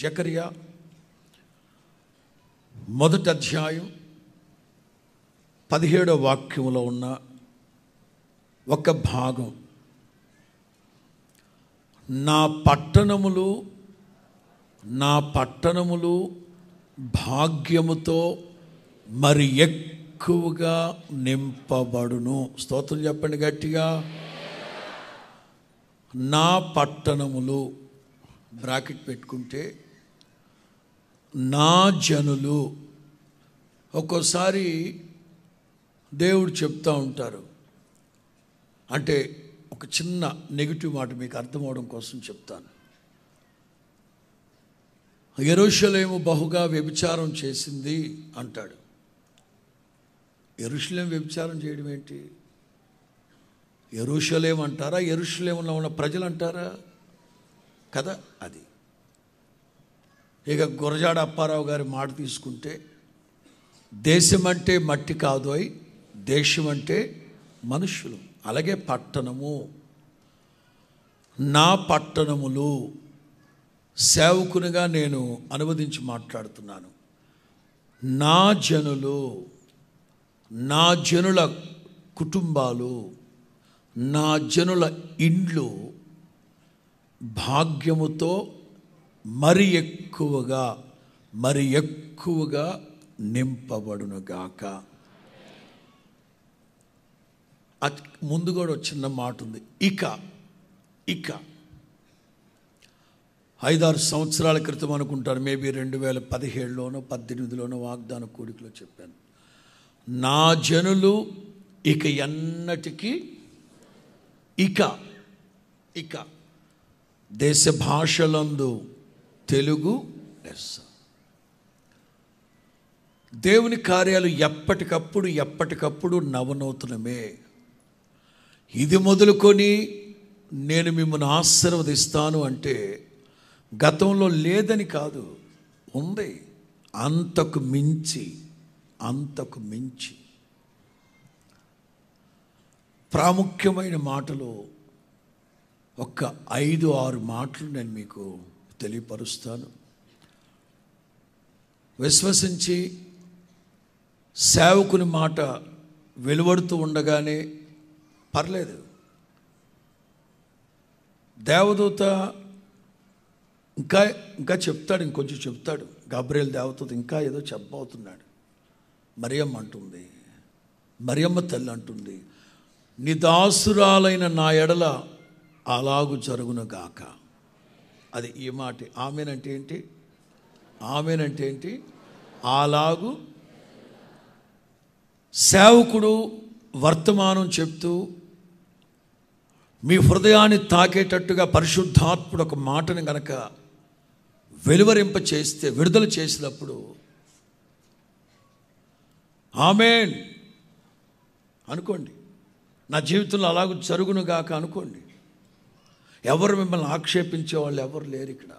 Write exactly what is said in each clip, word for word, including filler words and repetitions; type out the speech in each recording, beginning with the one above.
జకర్యా మొదటి అధ్యాయం పదిహేడవ వాక్యంలో ఉన్న ఒక భాగం, నా పట్టణములు నా పట్టణములు భాగ్యముతో మరి ఎక్కువగా నింపబడును. స్తోత్రం చెప్పండి గట్టిగా. నా పట్టణములు బ్రాకెట్ పెట్టుకుంటే నా జనులు. ఒక్కోసారి దేవుడు చెప్తూ ఉంటారు, అంటే ఒక చిన్న నెగిటివ్ మాట మీకు అర్థం అవడం కోసం చెప్తాను. యెరూషలేము బహుగా వ్యభిచారం చేసింది అంటాడు. యెరూషలేము వ్యభిచారం చేయడం ఏంటి? యెరూషలేము అంటారా, యెరూషలేములో ఉన్న ప్రజలు అంటారా కదా? అది ఇక గురజాడ అప్పారావు గారి మాట తీసుకుంటే, దేశం అంటే మట్టి కాదోయ్, దేశం అంటే మనుషులు. అలాగే పట్టణము, నా పట్టణములు. సేవకునిగా నేను అనువదించి మాట్లాడుతున్నాను. నా జనులు, నా జనుల కుటుంబాలు, నా జనుల ఇండ్లు భాగ్యముతో మరి ఎక్కువగా మరి ఎక్కువగా నింపబడునుగాక. ముందు కూడా చిన్న మాట ఉంది, ఇక ఇక ఐదారు సంవత్సరాల క్రితం అనుకుంటాను, మేబీ రెండు వేల పదిహేడులోనో పద్దెనిమిదిలోనో వాగ్దాన కూడికలో చెప్పాను, నా జనులు ఇక ఎన్నటికీ ఇక ఇక దేశ భాషలందు తెలుగు లెస్స. దేవుని కార్యాలు ఎప్పటికప్పుడు ఎప్పటికప్పుడు నవనూతనమే. ఇది మొదలుకొని నేను మిమ్మల్ని ఆశీర్వదిస్తాను అంటే గతంలో లేదని కాదు, ఉంది. అంతకు మించి అంతకు మించి ప్రాముఖ్యమైన మాటలు ఒక్క ఐదు ఆరు మాటలు నేను మీకు తెలియపరుస్తాను. విశ్వసించి సేవకుని మాట వెలువడుతూ ఉండగానే పర్లేదు, దేవదూత ఇంకా ఇంకా చెప్తాడు, ఇంకొంచెం చెప్తాడు. గాబ్రియేల్ దేవదూత ఇంకా ఏదో చెప్పబోతున్నాడు. మరియమ్మ అంటుంది, మరియమ్మ తల్లి అంటుంది, నీ దాసురాలైన నా ఎడల అలాగు జరుగునుగాక. అది ఈ మాట. ఆమెనంటే ఏంటి? ఆమెనంటే ఏంటి? అలాగు. సేవకుడు వర్తమానం చెప్తూ మీ హృదయాన్ని తాకేటట్టుగా పరిశుద్ధాత్ముడు ఒక మాటను గనక వెలువరింప చేస్తే, విడుదల చేసినప్పుడు ఆమేన్ అనుకోండి. నా జీవితంలో అలాగూ జరుగునుగాక అనుకోండి. ఎవరు మిమ్మల్ని ఆక్షేపించే వాళ్ళు ఎవరు లేరు ఇక్కడ.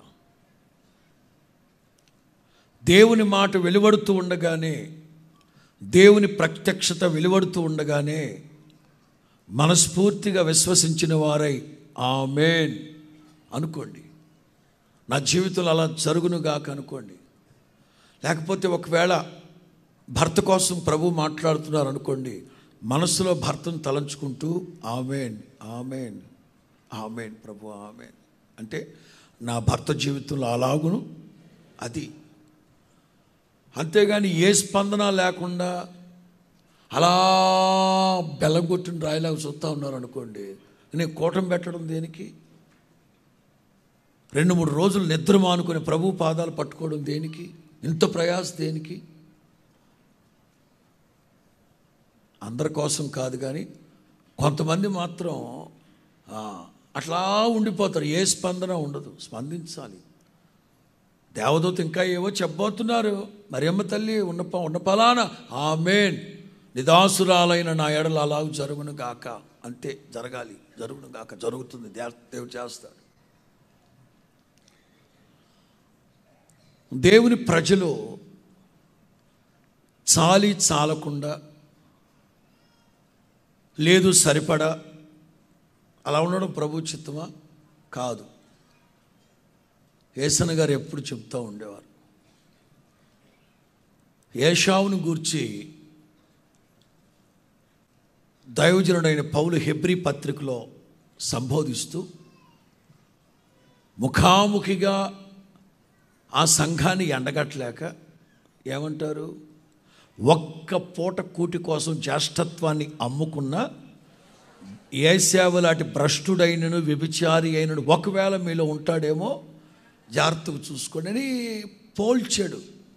దేవుని మాట వెలువడుతూ ఉండగానే, దేవుని ప్రత్యక్షత వెలువడుతూ ఉండగానే మనస్ఫూర్తిగా విశ్వసించిన వారై ఆమేన్ అనుకోండి. నా జీవితంలో అలా జరుగునుగాక అనుకోండి. లేకపోతే ఒకవేళ భర్త కోసం ప్రభు మాట్లాడుతున్నారు అనుకోండి, మనసులో భర్తను తలంచుకుంటూ ఆమేన్ ఆమేన్ ఆమేన్ ప్రభు ఆమేన్ అంటే నా భర్త జీవితంలో అలాగును అది. అంతేగాని ఏ స్పందన లేకుండా అలా బెల్లం కొట్టిన రాయిలాగా చూస్తూ ఉన్నారు అనుకోండి, నేను కూటం పెట్టడం దేనికి? రెండు మూడు రోజులు నిద్ర మానుకొని ప్రభు పాదాలు పట్టుకోవడం దేనికి? ఇంత ప్రయాస దేనికి? అందరి కోసం కాదు, కానీ కొంతమంది మాత్రం అట్లా ఉండిపోతారు. ఏ స్పందన ఉండదు. స్పందించాలి. దేవదూత ఇంకా ఏవో చెప్పబోతున్నారు. మరియమ్మ తల్లి ఉన్న ఉన్న పలానా ఆమేన్, నిదాసురాలైన నా ఎడల అలాగూ జరుగును గాక. అంతే, జరగాలి, జరుగును గాక, జరుగుతుంది. దేవుడు చేస్తాడు. దేవుని ప్రజలు చాలి చాలకుండా, లేదు సరిపడా అలా ఉండడం ప్రభు చిత్తమా? కాదు. యేసన్న గారు ఎప్పుడు చెప్తూ ఉండేవారు. ఏశావును గూర్చి దైవజనుడైన పౌలు హెబ్రీ పత్రికలో సంబోధిస్తూ ముఖాముఖిగా ఆ సంఘాన్ని ఎండగట్టలేక ఏమంటారు, ఒక్క పూట కూటి కోసం జ్యేష్ఠత్వాన్ని అమ్ముకున్న ఏశావు లాంటి భ్రష్టుడైనను వ్యభిచారి అయినను ఒకవేళ మీలో ఉంటాడేమో జాగ్రత్తగా చూసుకోండి అని పోల్చాడు.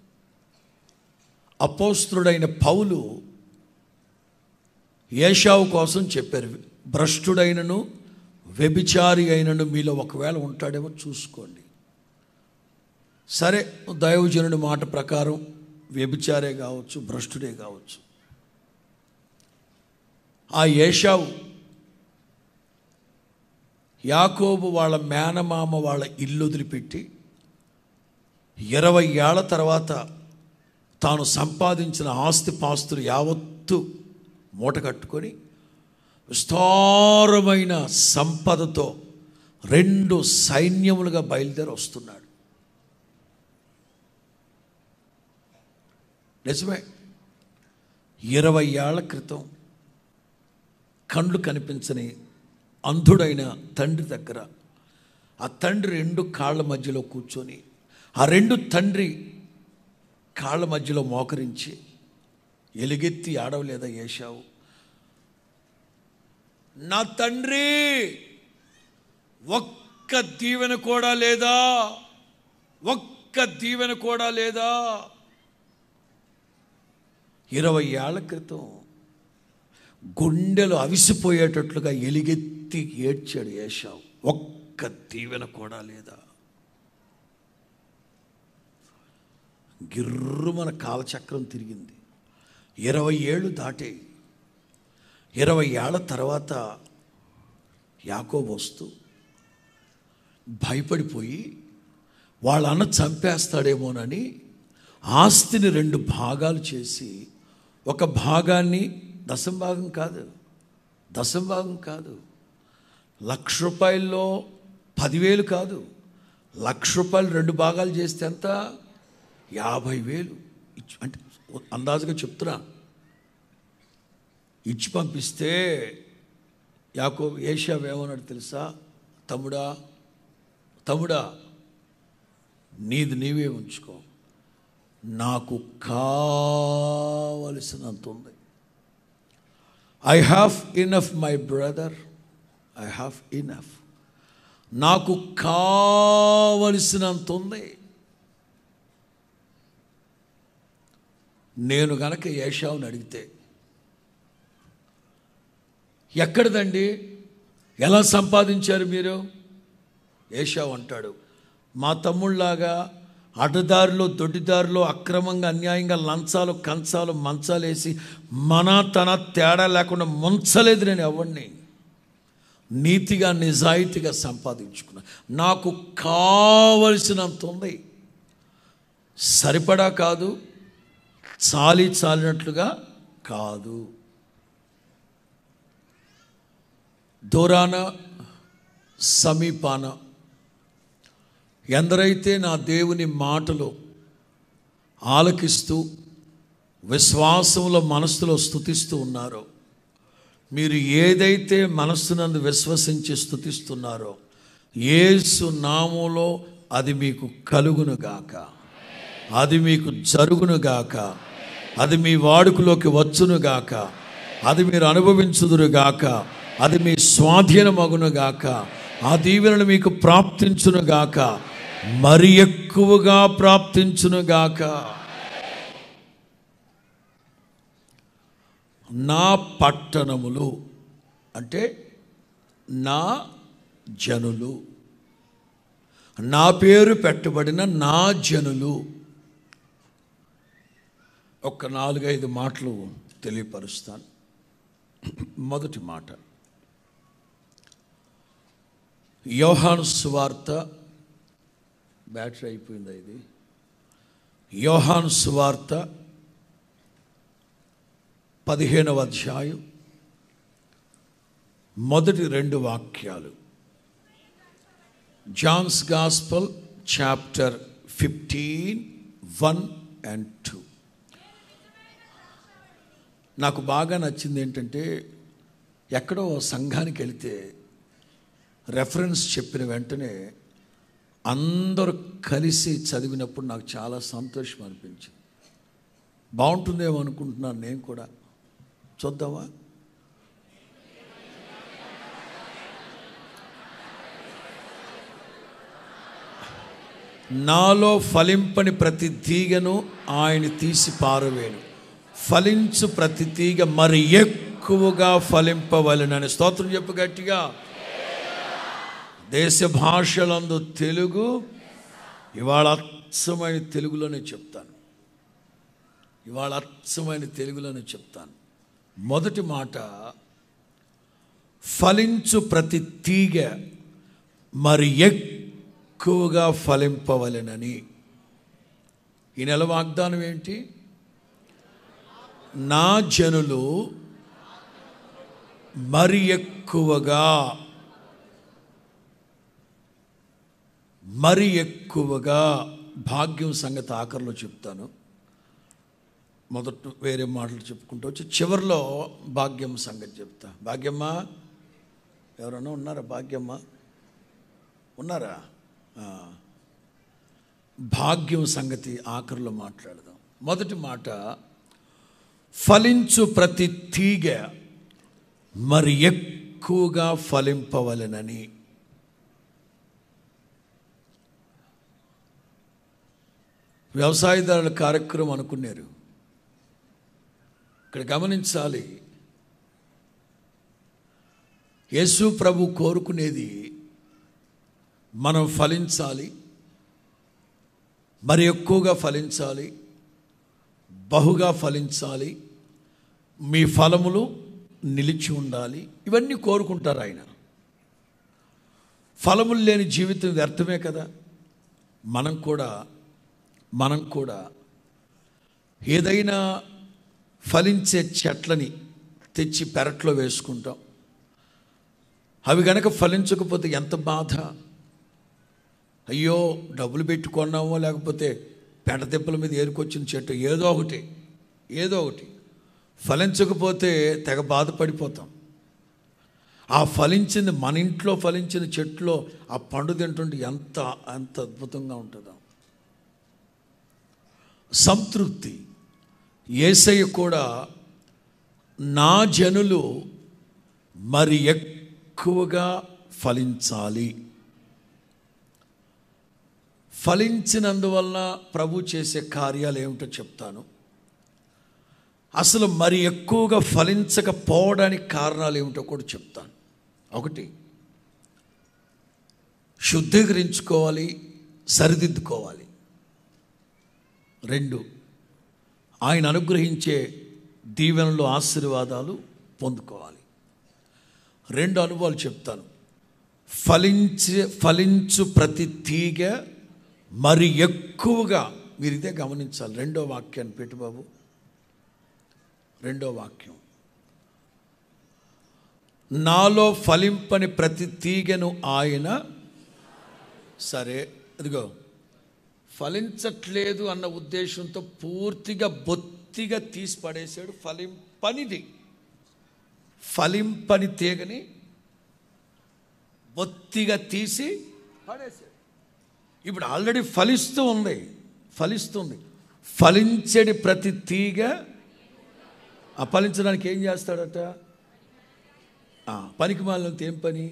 అపోస్తులుడైన పౌలు ఏశావు కోసం చెప్పారు, భ్రష్టుడైనను వ్యభిచారి అయినను మీలో ఒకవేళ ఉంటాడేమో చూసుకోండి. సరే, దైవజనుడి మాట ప్రకారం వ్యభిచారే కావచ్చు, భ్రష్టుడే కావచ్చు. ఆ ఏశావు యాకోబు వాళ్ళ మేనమామ వాళ్ళ ఇల్లు వదిలిపెట్టి ఇరవై ఏళ్ల తర్వాత తాను సంపాదించిన ఆస్తి పాస్తులు యావత్తు మూట కట్టుకొని విస్తారమైన సంపదతో రెండు సైన్యములుగా బయలుదేరి వస్తున్నాడు. నిజమే, ఇరవై ఏళ్ల క్రితం కండ్లు కనిపించని అంధుడైన తండ్రి దగ్గర ఆ తండ్రి రెండు కాళ్ళ మధ్యలో కూర్చొని ఆ రెండు తండ్రి కాళ్ళ మధ్యలో మోకరించి ఎలుగెత్తి ఆడవలేదా ఏశావు, నా తండ్రి ఒక్క దీవెన కూడా లేదా, ఒక్క దీవెన కూడా లేదా. ఇరవై ఏళ్ల క్రితం గుండెలు అవిసిపోయేటట్లుగా ఎలుగెత్తి ఏడ్చాడు ఏశావు, ఒక్క దీవెన కూడా లేదా. గిర్రుమన కాలచక్రం తిరిగింది. ఇరవై ఏళ్ళు దాటే ఇరవై ఏళ్ల తర్వాత యాకోబు వస్తూ భయపడిపోయి వాళ్ళ అన్న చంపేస్తాడేమోనని ఆస్తిని రెండు భాగాలు చేసి ఒక భాగాన్ని, దశం భాగం కాదు దశం భాగం కాదు లక్ష రూపాయల్లో పదివేలు కాదు, లక్ష రూపాయలు రెండు భాగాలు చేస్తే ఎంత, యాభై వేలు ఇచ్చి, అంటే అందాజుగా చెప్తున్నా, ఇచ్చి పంపిస్తే యాకోబు ఏశావు ఏమన్నాడు తెలుసా, తమ్ముడా తమ్ముడా నీది నీవే ఉంచుకో, నాకు కావలసినంత ఉంది. I have enough my brother, I have enough, నాకు కావలసినంత ఉంది. నేను గనక ఏశావుని అడిగితే, ఎక్కడిదండి, ఎలా సంపాదించారు మీరు, ఏశావు అంటాడు, మా తమ్ముళ్ళలాగా అడ్డదారిలో దొడ్డిదారిలో అక్రమంగా అన్యాయంగా లంచాలు కంచాలు మంచాలు వేసి మన తన తేడా లేకుండా ముంచలేదు నేను ఎవరిని, నీతిగా నిజాయితీగా సంపాదించుకున్నా, నాకు కావలసినంత ఉంది. సరిపడా కాదు, చాలి చాలినట్లుగా కాదు. దూరాన సమీపాన ఎందరైతే నా దేవుని మాటలు ఆలకిస్తూ విశ్వాసంలో మనస్సులో స్తుతిస్తూ ఉన్నారో, మీరు ఏదైతే మనస్సునందు విశ్వసించి స్తుతిస్తున్నారో యేసు నామములో అది మీకు కలుగునుగాక, అది మీకు జరుగునుగాక, అది మీ వాడుకలోకి వచ్చునుగాక, అది మీరు అనుభవించుదురుగాక, అది మీ స్వాధీనమగునుగాక, ఆ దీవెనలు మీకు ప్రాప్తించునుగాక, మరి ఎక్కువగా ప్రాప్తించునుగాక. నా పట్టణములు అంటే నా జనులు, నా పేరు పెట్టబడిన నా జనులు. ఒక నాలుగైదు మాటలు తెలియపరుస్తాను. మొదటి మాట, యోహాను సువార్త, బ్యాటరీ అయిపోయిందా ఇది, యోహాను సువార్త పదిహేనవ అధ్యాయం మొదటి రెండు వాక్యాలు. John's gospel chapter fifteen one and two. నాకు బాగా నచ్చింది ఏంటంటే, ఎక్కడో సంఘానికి వెళితే రెఫరెన్స్ చెప్పిన వెంటనే అందరూ కలిసి చదివినప్పుడు నాకు చాలా సంతోషం అనిపించింది. బాగుంటుందేమో అనుకుంటున్నాను నేను కూడా. చూద్దామా? నాలో ఫలింపని ప్రతి తీగను ఆయన తీసి పారవేను, ఫలించు ప్రతి తీగ మరి ఎక్కువగా ఫలింపవలెనని. స్తోత్రం చెప్పు గట్టిగా. దేశ భాషలందు తెలుగు, ఇవాళ అచ్చమైన తెలుగులోనే చెప్తాను. ఇవాళ అచ్చమైన తెలుగులోనే చెప్తాను. మొదటి మాట, ఫలించు ప్రతి తీగ మరి ఎక్కువగా ఫలింపవలెనని. ఈ నెల వాగ్దానం ఏంటి? నా జనులు మరి ఎక్కువగా మరి ఎక్కువగా భాగ్యం సంగతి ఆఖరిలో చెప్తాను. మొదట వేరే మాటలు చెప్పుకుంటూ వచ్చి చివరిలో భాగ్యం సంగతి చెప్తా. భాగ్యమ్మ, ఎవరన్నా ఉన్నారా? భాగ్యమ్మ ఉన్నారా? భాగ్యం సంగతి ఆఖరిలో మాట్లాడదాం. మొదటి మాట, ఫలించు ప్రతి తీగ మరి ఎక్కువగా ఫలింపవలెనని. వ్యవసాయదారుల కార్యక్రమం అనుకున్నారు. ఇక్కడ గమనించాలి, యేసు ప్రభు కోరుకునేది మనం ఫలించాలి, మరి ఎక్కువగా ఫలించాలి, బహుగా ఫలించాలి, మీ ఫలములు నిలిచి ఉండాలి. ఇవన్నీ కోరుకుంటారు ఆయన. ఫలములు లేని జీవితం వ్యర్థమే కదా. మనం కూడా మనం కూడా ఏదైనా ఫలించే చెట్లని తెచ్చి పెరట్లో వేసుకుంటాం. అవి గనక ఫలించకపోతే ఎంత బాధ. అయ్యో, డబ్బులు పెట్టుకున్నామో లేకపోతే పెంట తిప్పల మీద ఏరుకొచ్చిన చెట్టు, ఏదో ఒకటి ఏదో ఒకటి ఫలించకపోతే తెగ బాధపడిపోతాం. ఆ ఫలించింది, మన ఇంట్లో ఫలించిన చెట్టులో ఆ పండు తింటుంటే ఎంత ఎంత అద్భుతంగా ఉంటుందో. సంతృప్తి. యేసయ్య కూడా నా జనులు మరి ఎక్కువగా ఫలించాలి. ఫలించినందువల్ల ప్రభు చేసే కార్యాలు ఏమిటో చెప్తాను. అసలు మరి ఎక్కువగా ఫలించకపోవడానికి కారణాలు ఏమిటో కూడా చెప్తాను. ఒకటి, శుద్ధీకరించుకోవాలి, సరిదిద్దుకోవాలి. రెండు, ఆయన అనుగ్రహించే దీవెనలు, ఆశీర్వాదాలు పొందుకోవాలి. రెండు అనుభవాలు చెప్తాను. ఫలించే ఫలించు ప్రతి తీగ మరి ఎక్కువగా, మీరు ఇదే గమనించాలి. రెండో వాక్యాన్ని పెట్టు బాబు. రెండో వాక్యం, నాలో ఫలింపని ప్రతి తీగను ఆయన. సరే, అదిగో ఫలించట్లేదు అన్న ఉద్దేశంతో పూర్తిగా బొత్తిగా తీసి పడేశాడు. ఫలింపనిది, ఫలింపని తీగని బొత్తిగా తీసి పడేశాడు. ఇప్పుడు ఆల్రెడీ ఫలిస్తూ ఉంది, ఫలిస్తుంది. ఫలించడి ప్రతి తీగ ఆ ఫలించడానికి ఏం చేస్తాడట? పనికి మాలినంత ఏం పని?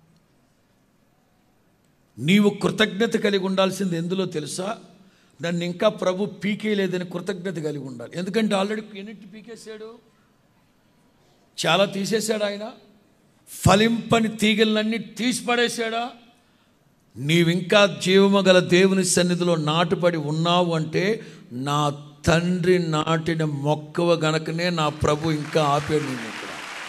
నీవు కృతజ్ఞత కలిగి ఉండాల్సింది ఎందులో తెలుసా? నన్ను ఇంకా ప్రభు పీకేయలేదని కృతజ్ఞత కలిగి ఉండాలి. ఎందుకంటే ఆల్రెడీ ఎన్నిటి పీకేశాడు, చాలా తీసేశాడు ఆయన. ఫలింపని తీగలన్నీ తీసి పడేశాడా? నీవింకా జీవము గల దేవుని సన్నిధిలో నాటుపడి ఉన్నావు అంటే నా తండ్రి నాటిన మొక్కవ గనకనే నా ప్రభు ఇంకా ఆపాడు నేను ఇక్కడ.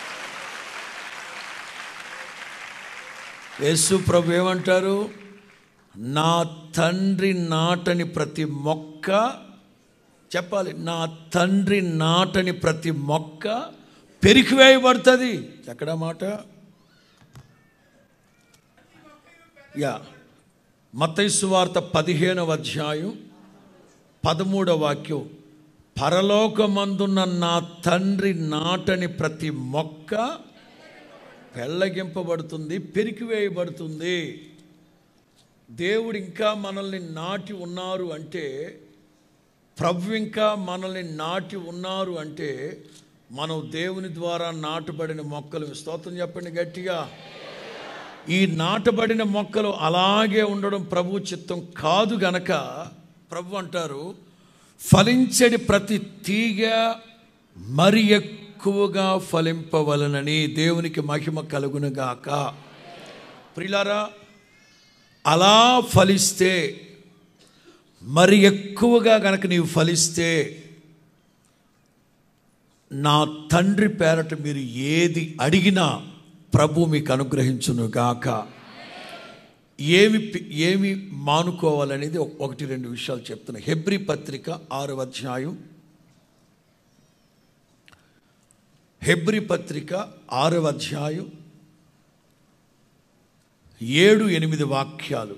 యేసు ప్రభు ఏమంటారు? నా తండ్రి నాటని ప్రతి మొక్క, చెప్పాలి, నా తండ్రి నాటని ప్రతి మొక్క పెరికివేయబడుతుంది. ఎక్కడ మాట? యా మత్తయి సువార్త పదిహేనవ అధ్యాయం పదమూడవ వాక్యం, పరలోకమందున్న నా తండ్రి నాటని ప్రతి మొక్క పెళ్ళగింపబడుతుంది, పెరికివేయబడుతుంది. దేవుడు ఇంకా మనల్ని నాటి ఉన్నారు అంటే, ప్రభు ఇంకా మనల్ని నాటి ఉన్నారు అంటే, మనం దేవుని ద్వారా నాటబడిన మొక్కలు. స్తోత్రం చెప్పండి గట్టిగా. ఈ నాటబడిన మొక్కలు అలాగే ఉండడం ప్రభు చిత్తం కాదు గనక ప్రభు అంటారు, ఫలించడి ప్రతి తీగ మరి ఎక్కువగా ఫలింపవలనని. దేవునికి మహిమ కలుగునుగాక. ప్రియులారా, అలా ఫలిస్తే, మరి ఎక్కువగా గనక నీవు ఫలిస్తే, నా తండ్రి పేరట మీరు ఏది అడిగినా ప్రభు మీకు అనుగ్రహించును గాక. ఏమి ఏమి మానుకోవాలనేది ఒకటి రెండు విషయాలు చెప్తున్నా. హెబ్రీ పత్రిక ఆరవ అధ్యాయం, హెబ్రీ పత్రిక ఆరవ అధ్యాయం ఏడు ఎనిమిది వాక్యాలు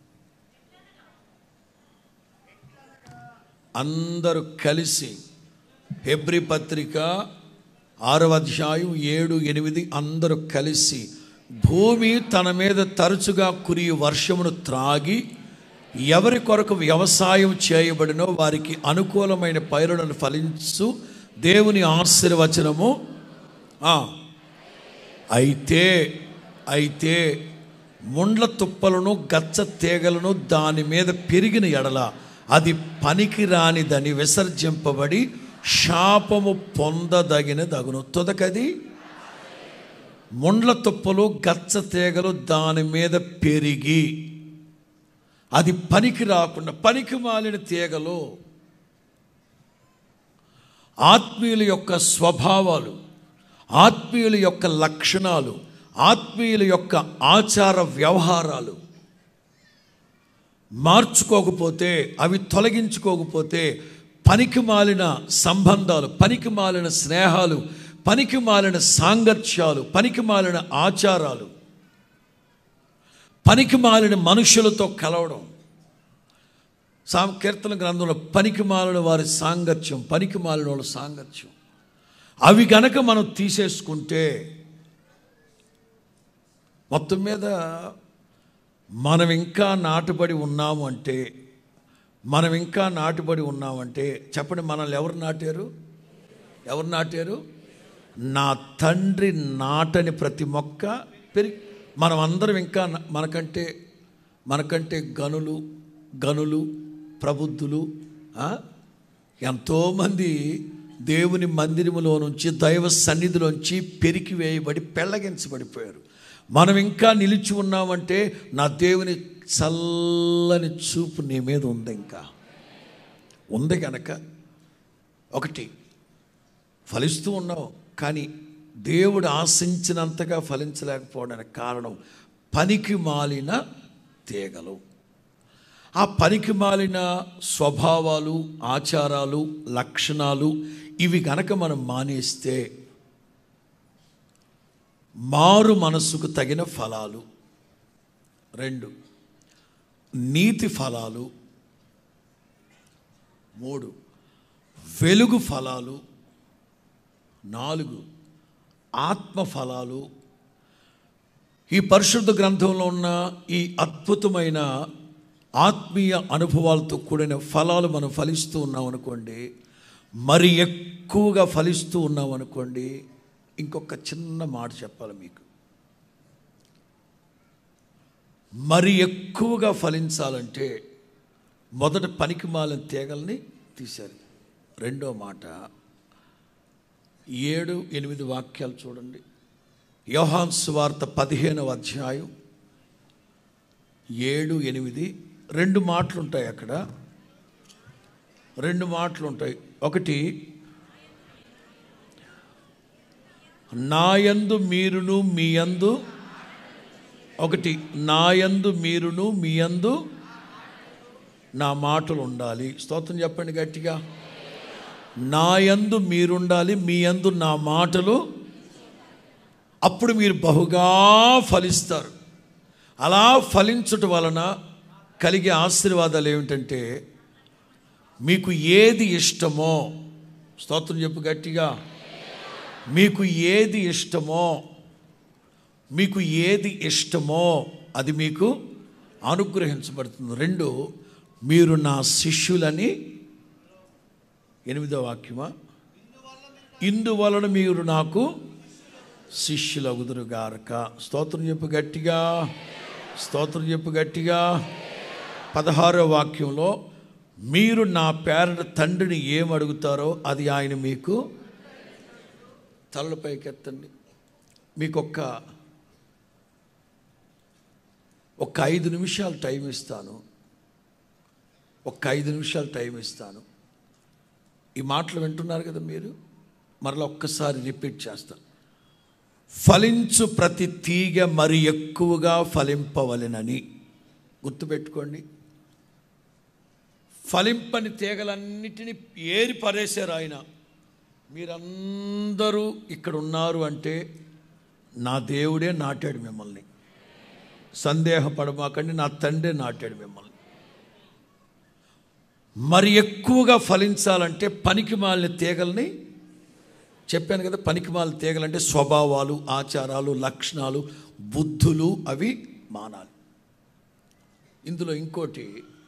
అందరూ కలిసి. హెబ్రీ పత్రిక ఆరవ అధ్యాయం ఏడు ఎనిమిది అందరూ కలిసి. భూమి తన మీద తరచుగా కురియు వర్షమును త్రాగి ఎవరి కొరకు వ్యవసాయం చేయబడినో వారికి అనుకూలమైన పైరులను ఫలించు దేవుని ఆశీర్వచనము. అయితే అయితే ముండ్ల తుప్పలను గచ్చ తీగలను దాని మీద పెరిగిన ఎడల అది పనికి రానిదని విసర్జింపబడి శాపము పొందదగినదగును. తుదకది ముండ్ల తుప్పలు గచ్చ తీగలు దాని మీద పెరిగి అది పనికి రాకుండా, పనికి మాలిన తీగలు ఆత్మీయుల యొక్క స్వభావాలు, ఆత్మీయుల యొక్క లక్షణాలు, ఆత్మీయుల యొక్క ఆచార వ్యవహారాలు మార్చుకోకపోతే, అవి తొలగించుకోకపోతే, పనికి మాలిన సంబంధాలు, పనికి మాలిన స్నేహాలు, పనికి మాలిన సాంగత్యాలు, పనికి మాలిన ఆచారాలు, పనికి మాలిన మనుషులతో కలవడం. సాం కీర్తన గ్రంథంలో పనికి మాలిన వారి సాంగత్యం, పనికి మాలిన వాళ్ళ సాంగత్యం, అవి గనక మనం తీసేసుకుంటే మొత్తం మీద మనం ఇంకా నాటుబడి ఉన్నాము అంటే, మనం ఇంకా నాటుబడి ఉన్నామంటే చెప్పండి, మనల్ని ఎవరు నాటారు? ఎవరు నాటారు? నా తండ్రి నాటని ప్రతి మొక్క పెరిగి. మనం అందరం ఇంకా మనకంటే మనకంటే గనులు గనులు ప్రబుద్ధులు ఎంతోమంది దేవుని మందిరములో నుంచి, దైవ సన్నిధిలోంచి పెరికి వేయబడి పెళ్ళగించబడిపోయారు. మనం ఇంకా నిలిచి ఉన్నామంటే నా దేవుని చల్లని చూపు నీ మీద ఉంది, ఇంకా ఉంది కనుక. ఒకటి, ఫలిస్తూ ఉన్నావు కానీ దేవుడు ఆశించినంతగా ఫలించలేకపోవడానికి కారణం పనికి మాలిన తీగలు. ఆ పనికి మాలిన స్వభావాలు, ఆచారాలు, లక్షణాలు ఇవి గనక మనం మానేస్తే మారు మనసుకు తగిన ఫలాలు. రెండు, నీతి ఫలాలు. మూడు, వెలుగు ఫలాలు. నాలుగు, ఆత్మ ఫలాలు. ఈ పరిశుద్ధ గ్రంథంలో ఉన్న ఈ అద్భుతమైన ఆత్మీయ అనుభవాలతో కూడిన ఫలాలు మనం ఫలిస్తూ ఉన్నాం అనుకోండి, మరి ఎక్కువగా ఫలిస్తూ ఉన్నాం అనుకోండి. ఇంకొక చిన్న మాట చెప్పాలి మీకు, మరి ఎక్కువగా ఫలించాలంటే మొదట పనికి మాలిన తీగల్ని తీశారు. రెండో మాట, ఏడు ఎనిమిది వాక్యాలు చూడండి. యోహాను సువార్త పదిహేనవ అధ్యాయం ఏడు ఎనిమిది రెండు మాటలు ఉంటాయి అక్కడ. రెండు మాటలు ఉంటాయి. ఒకటి, నాయందు మీరును మీ యందు. ఒకటి, నాయందు మీరును మీ యందు నా మాటలు ఉండాలి. స్తోత్రం చెప్పండి గట్టిగా. నాయందు మీరుండాలి, మీ యందు నా మాటలు. అప్పుడు మీరు బహుగా ఫలిస్తారు. అలా ఫలించుట వలన కలిగే ఆశీర్వాదాలు ఏమిటంటే, మీకు ఏది ఇష్టమో, స్తోత్రం చెప్పు గట్టిగా, మీకు ఏది ఇష్టమో, మీకు ఏది ఇష్టమో అది మీకు అనుగ్రహించబడుతుంది. రెండు, మీరు నా శిష్యులని, ఎనిమిదో వాక్యమా, ఇందువలన మీరు నాకు శిష్యులగుదురుగాక. స్తోత్రం చెప్పు గట్టిగా, స్తోత్రం చెప్పు గట్టిగా. పదహారో వాక్యంలో, మీరు నా పేరట తండ్రిని ఏం అడుగుతారో అది ఆయన మీకు, తలల పైకెత్తండి. మీకు ఒక్క ఒక్క ఐదు నిమిషాలు టైం ఇస్తాను, ఒక్క ఐదు నిమిషాలు టైం ఇస్తాను. ఈ మాటలు వింటున్నారు కదా మీరు, మరలా ఒక్కసారి రిపీట్ చేస్తాను. ఫలించు ప్రతి తీగ మరి ఎక్కువగా ఫలింపవలెనని గుర్తుపెట్టుకోండి. ఫలింపని తీగలన్నిటినీ ఏరి పరేశారు ఆయన. మీరందరూ ఇక్కడ ఉన్నారు అంటే నా దేవుడే నాటాడు మిమ్మల్ని. సందేహపడమాకండి, నా తండ్రి నాటాడు మిమ్మల్ని. మరి ఎక్కువగా ఫలించాలంటే పనికి మాలిన తీగల్ని, చెప్పాను కదా, పనికి మాలిన తీగలంటే స్వభావాలు, ఆచారాలు, లక్షణాలు, బుద్ధులు, అవి మానాలి. ఇందులో ఇంకోటి,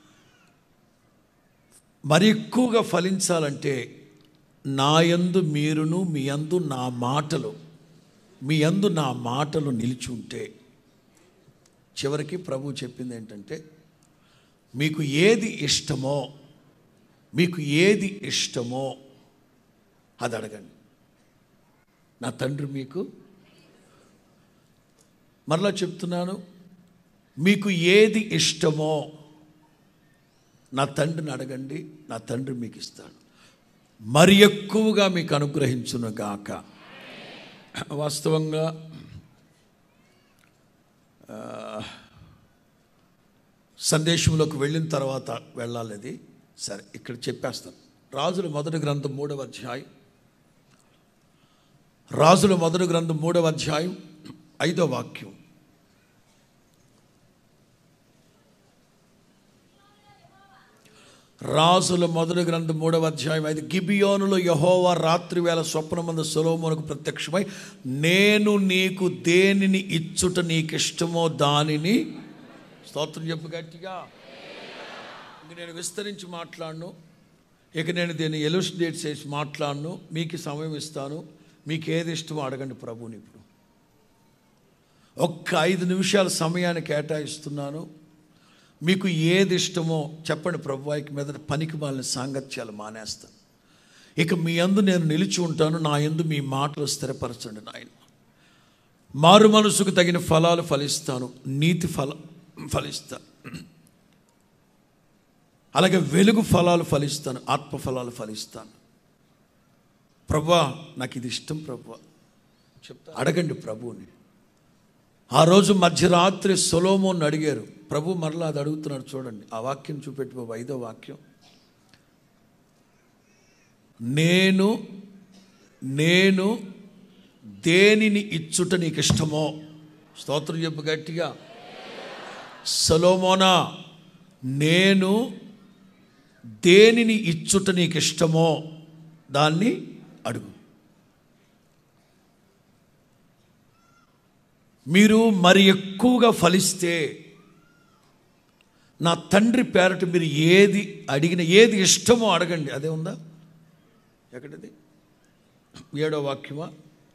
మరి ఎక్కువగా ఫలించాలంటే నా యందు మీరును, మీ యందు నా మాటలు, మీ యందు నా మాటలు నిలిచి ఉంటే, చివరికి ప్రభు చెప్పింది ఏంటంటే, మీకు ఏది ఇష్టమో, మీకు ఏది ఇష్టమో అది అడగండి, నా తండ్రి మీకు, మరలా చెప్తున్నాను, మీకు ఏది ఇష్టమో నా తండ్రిని అడగండి, నా తండ్రి మీకు ఇస్తాడు, మరి ఎక్కువగా మీకు అనుగ్రహించును గాక. వాస్తవంగా సందేశంలోకి వెళ్ళిన తర్వాత వెళ్ళాలి అది. సరే, ఇక్కడ చెప్పేస్తాను. రాజుల మొదటి గ్రంథం మూడవ అధ్యాయం, రాజుల మొదటి గ్రంథం మూడవ అధ్యాయం ఐదో వాక్యం. రాజుల మొదటి గ్రంథం మూడవ అధ్యాయం ఐదు. గిబియోనులో యెహోవా రాత్రి వేళ స్వప్నమందు సొలొమోనుకు ప్రత్యక్షమై, నేను నీకు దేనిని ఇచ్చుట నీకిష్టమో దానిని, స్తోత్రం చెప్పు గట్టిగా. ఇంక నేను విస్తరించి మాట్లాడను, ఇక నేను దీన్ని ఎలుస్ట్రేట్ చేసి మాట్లాడను. మీకు సమయం ఇస్తాను, మీకు ఏది ఇష్టమో అడగండి ప్రభుని. ఇప్పుడు ఒక్క ఐదు నిమిషాల సమయాన్ని కేటాయిస్తున్నాను. మీకు ఏది ఇష్టమో చెప్పండి ప్రభువాకి. మీద పనికి మాలిన సాంగత్యాలు మానేస్తాను. ఇక మీ యందు నేను నిలిచి ఉంటాను, నా యందు మీ మాటలు స్థిరపరచండి నాయన. మారు మనసుకు తగిన ఫలాలు ఫలిస్తాను, నీతి ఫల ఫలిస్తాను, అలాగే వెలుగు ఫలాలు ఫలిస్తాను, ఆత్మ ఫలాలు ఫలిస్తాను. ప్రభువా నాకు ఇది ఇష్టం ప్రభువా చెప్తా, అడగండి ప్రభువుని. ఆ రోజు మధ్యరాత్రి సొలొమోను అడిగారు, ప్రభు మరలా అది అడుగుతున్నాడు. చూడండి ఆ వాక్యం చూపెట్టి బాబు, ఐదో వాక్యం. నేను నేను దేనిని ఇచ్చుట నీకు ఇష్టమో, స్తోత్రం చెప్పు గట్టిగా. సొలొమోనా, నేను దేనిని ఇచ్చుట నీకు ఇష్టమో దాన్ని అడుగు. మీరు మరి ఎక్కువగా ఫలిస్తే నా తండ్రి పేరట మీరు ఏది అడిగిన, ఏది ఇష్టమో అడగండి. అదే ఉందా ఎక్కడది? ఏడో వాక్యమా,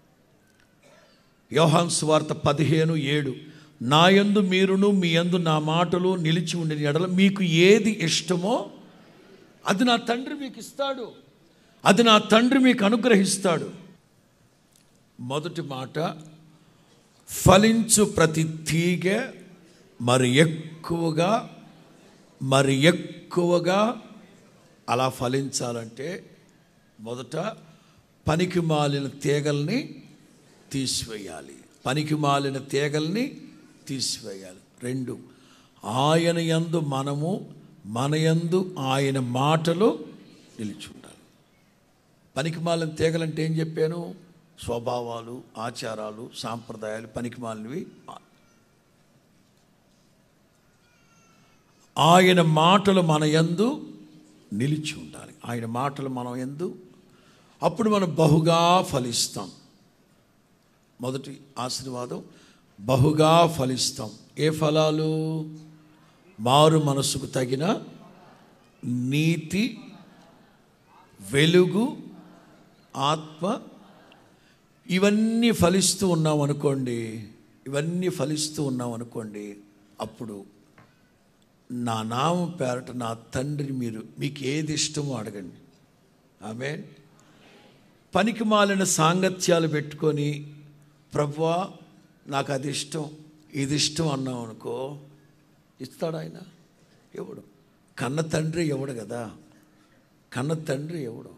యోహాను సువార్త పదిహేను ఏడు. నా యందు మీరును మీ యందు నా మాటలు నిలిచి ఉండిన ఎడల మీకు ఏది ఇష్టమో అది నా తండ్రి మీకు ఇస్తాడు, అది నా తండ్రి మీకు అనుగ్రహిస్తాడు. మొదటి మాట, ఫలించు ప్రతి తీగ మరి ఎక్కువగా మరి ఎక్కువగా అలా ఫలించాలంటే మొదట పనికి మాలిన తీగల్ని తీసివేయాలి, పనికి మాలిన తీగల్ని తీసివేయాలి. రెండు, ఆయన యందు మనము, మన యందు ఆయన మాటలు నిలిచి ఉండాలి. పనికి మాలిన తీగలంటే ఏం చెప్పాను? స్వభావాలు, ఆచారాలు, సాంప్రదాయాలు పనికి మాలినవి. ఆయన మాటలు మన యందు నిలిచి ఉండాలి. ఆయన మాటలు మనం యందు, అప్పుడు మనం బహుగా ఫలిస్తాం. మొదటి ఆశీర్వాదం, బహుగా ఫలిస్తాం. ఏ ఫలాలు? మారు మనసుకు తగిన నీతి, వెలుగు, ఆత్మ, ఇవన్నీ ఫలిస్తూ ఉన్నాం అనుకోండి, ఇవన్నీ ఫలిస్తూ ఉన్నాం అనుకోండి అప్పుడు నా నామం పేరట నా తండ్రిని మీరు మీకు ఏది ఇష్టమో అడగండి. ఆమేన్. పనికి మాలిన సాంగత్యాలు పెట్టుకొని ప్రభువా నాకు అది ఇష్టం ఇది ఇష్టం అన్నాం అనుకో, ఇస్తాడు ఆయన? ఎవడు? కన్న తండ్రి ఎవడు కదా, కన్న తండ్రి ఎవడు?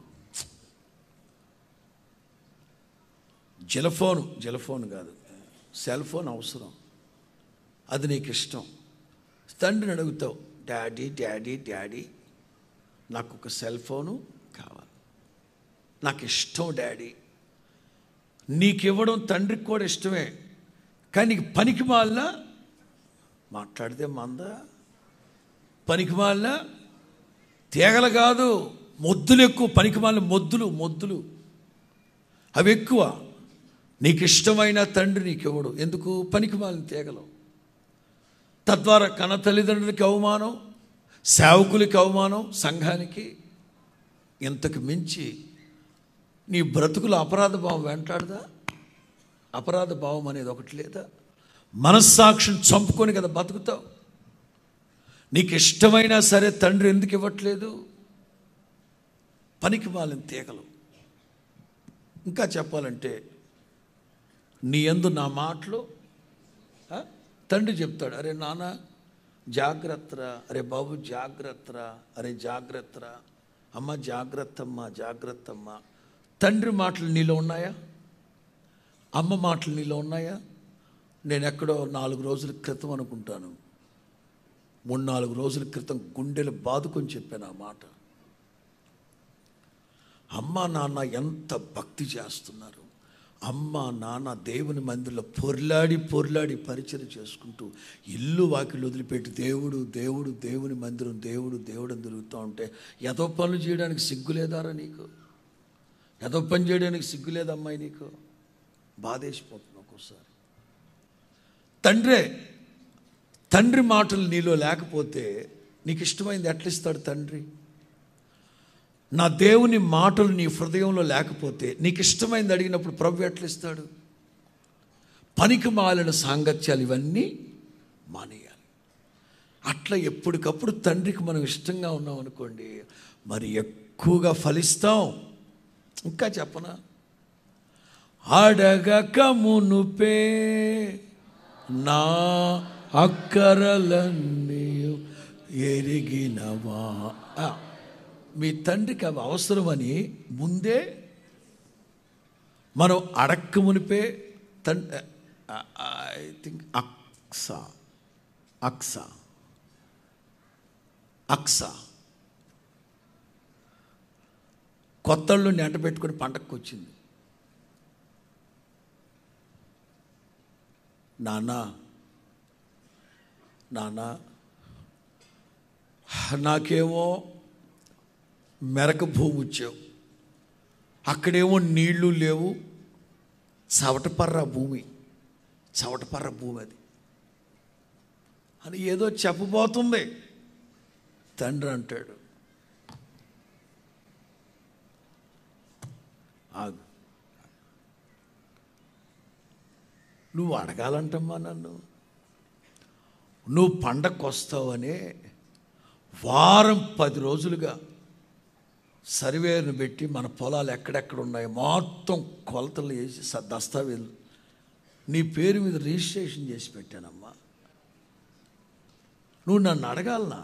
జలఫోను జలఫోన్ కాదు, సెల్ ఫోన్ అవసరం, అది నీకు ఇష్టం. తండ్రిని అడుగుతావు, డాడీ డాడీ డాడీ నాకు ఒక సెల్ ఫోను కావాలి, నాకు ఇష్టం డాడీ. నీకు ఇవ్వడం తండ్రికి కూడా ఇష్టమే, కానీ నీకు పనికి మాలిన మాట్లాడితే మంద, పనికి మాలిన తీగలు కాదు, మొద్దులు ఎక్కువ. పనికి మాలిన మొద్దులు మొద్దులు అవి ఎక్కువ. నీకు ఇష్టమైన తండ్రి నీకు ఇవ్వడు. ఎందుకు? పనికి మాలిన తీగలు. తద్వారా కన్న తల్లిదండ్రులకి అవమానం, సేవకులకి అవమానం, సంఘానికి. ఇంతకు మించి నీ బ్రతుకులు అపరాధ భావం వెంటాడదా? అపరాధ భావం అనేది ఒకటి లేదా? మనస్సాక్షిని చంపుకొని కదా బతుకుతావు. నీకు ఇష్టమైనా సరే తండ్రి ఎందుకు ఇవ్వట్లేదు? పనికి మాలిన తీగలు. ఇంకా చెప్పాలంటే నీ యందు నా మాటలు, తండ్రి చెప్తాడు, అరే నాన్న జాగ్రత్తరా, అరే బాబు జాగ్రత్తరా, అరే జాగ్రత్తరా, అమ్మ జాగ్రత్త అమ్మ జాగ్రత్త అమ్మ. తండ్రి మాటలు నీలో ఉన్నాయా? అమ్మ మాటలు నీలో ఉన్నాయా? నేను ఎక్కడో నాలుగు రోజుల క్రితం అనుకుంటాను, మూడు నాలుగు రోజుల క్రితం గుండెలు బాదుకొని చెప్పాను ఆ మాట. అమ్మ నాన్న ఎంత భక్తి చేస్తున్నారు, అమ్మ నాన్న దేవుని మందిరంలో పొర్లాడి పొర్లాడి పరిచయం చేసుకుంటూ ఇల్లు వాకిలు వదిలిపెట్టి దేవుడు దేవుడు దేవుని మందిరం దేవుడు దేవుడు అని తిరుగుతూ ఉంటే ఏదో పనులు చేయడానికి సిగ్గులేదారా నీకు? ఏదో పని చేయడానికి సిగ్గులేదు అమ్మాయి నీకు? బాధేసిపోతుంది ఒక్కోసారి. తండ్రే, తండ్రి మాటలు నీలో లేకపోతే నీకు ఇష్టమైంది ఎట్లా ఇస్తాడు తండ్రి? నా దేవుని మాటలు నీ హృదయంలో లేకపోతే నీకు ఇష్టమైంది అడిగినప్పుడు ప్రభు ఎట్లా ఇస్తాడు? పనికి మాలిన సాంగత్యాలు ఇవన్నీ మానేయాలి. అట్లా ఎప్పటికప్పుడు తండ్రికి మనం ఇష్టంగా ఉన్నాం అనుకోండి, మరి ఎక్కువగా ఫలిస్తాం. ఇంకా చెప్పనా? అడగక మునుపే నా అక్కరలన్నీ ఎరిగినవా. మీ తండ్రికి అవి అవసరమని ముందే మనం అడక్క మునిపే తండ్రి ఐ థింక్ అక్స అక్స అక్స కొత్తళ్ళు నెంట పెట్టుకుని పంటకు వచ్చింది. నాన్న నాన్న నాకేమో మెరక భూమి వచ్చావు, అక్కడేమో నీళ్లు లేవు, చవటపర్ర భూమి, చవటపర్ర భూమి అది అని ఏదో చెప్పబోతుంది. తండ్రి అంటాడు, ఆగు, నువ్వు అడగాలంటమ్మా నన్ను, నువ్వు పండగకు వస్తావనే వారం పది రోజులుగా సర్వేను పెట్టి మన పొలాలు ఎక్కడెక్కడ ఉన్నాయో మొత్తం కొలతలు వేసి దస్తావేలు నీ పేరు మీద రిజిస్ట్రేషన్ చేసి పెట్టానమ్మా. నువ్వు నన్ను అడగాలనా?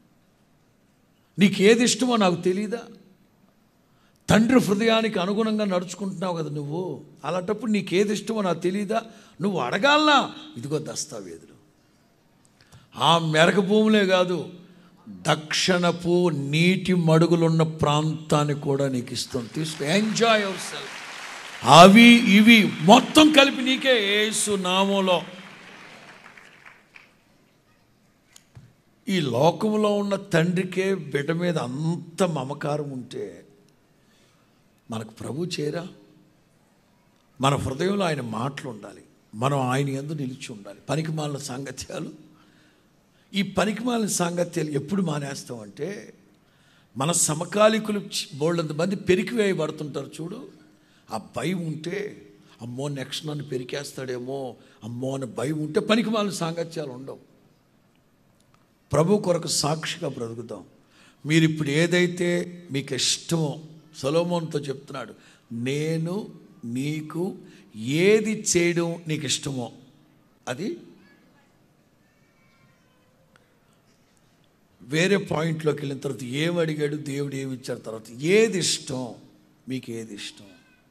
నీకు ఏది ఇష్టమో నాకు తెలీదా? తండ్రి హృదయానికి అనుగుణంగా నడుచుకుంటున్నావు కదా నువ్వు, అలాంటప్పుడు నీకు ఏది ఇష్టమో నాకు తెలీదా? నువ్వు అడగాలనా? ఇదిగో దస్తావేదులు. ఆ మెరక భూములే కాదు, దక్షిణపు నీటి మడుగులున్న ప్రాంతాన్ని కూడా నీకు ఇస్తాను, తీసుకో, ఎంజాయ్ యువర్ సెల్ఫ్. అవి ఇవి మొత్తం కలిపి నీకే యేసు నామములో. ఈ లోకంలో ఉన్న తండ్రికే బిడ్డ మీద అంత మమకారం ఉంటే మనకు ప్రభు చేరా? మన హృదయంలో ఆయన మాటలు ఉండాలి, మనం ఆయన యందు నిలిచి ఉండాలి. పనికిమాలిన సాంగత్యాలు, ఈ పనికిమాలిన సాంగత్యాలు ఎప్పుడు మానేస్తామంటే, మన సమకాలికులు బోళ్ళంత మంది పెరికివేయబడుతుంటారు చూడు, ఆ భయం ఉంటే, అమ్మో నెక్స్ట్ నన్ను పెరికేస్తాడేమో, అమ్మో అని భయం ఉంటే పనికిమాలిన సాంగత్యాలు ఉండవు. ప్రభు కొరకు సాక్షిగా బ్రతుకుతాం. మీరు ఇప్పుడు ఏదైతే మీకు ఇష్టమో, సొలొమోనుతో చెప్తున్నాడు, నేను నీకు ఏది చేయడం నీకు ఇష్టమో అది. వేరే పాయింట్లోకి వెళ్ళిన తర్వాత ఏమి అడిగాడు దేవుడు, ఏమి ఇచ్చాడు, తర్వాత ఏది ఇష్టం, మీకు ఏది ఇష్టం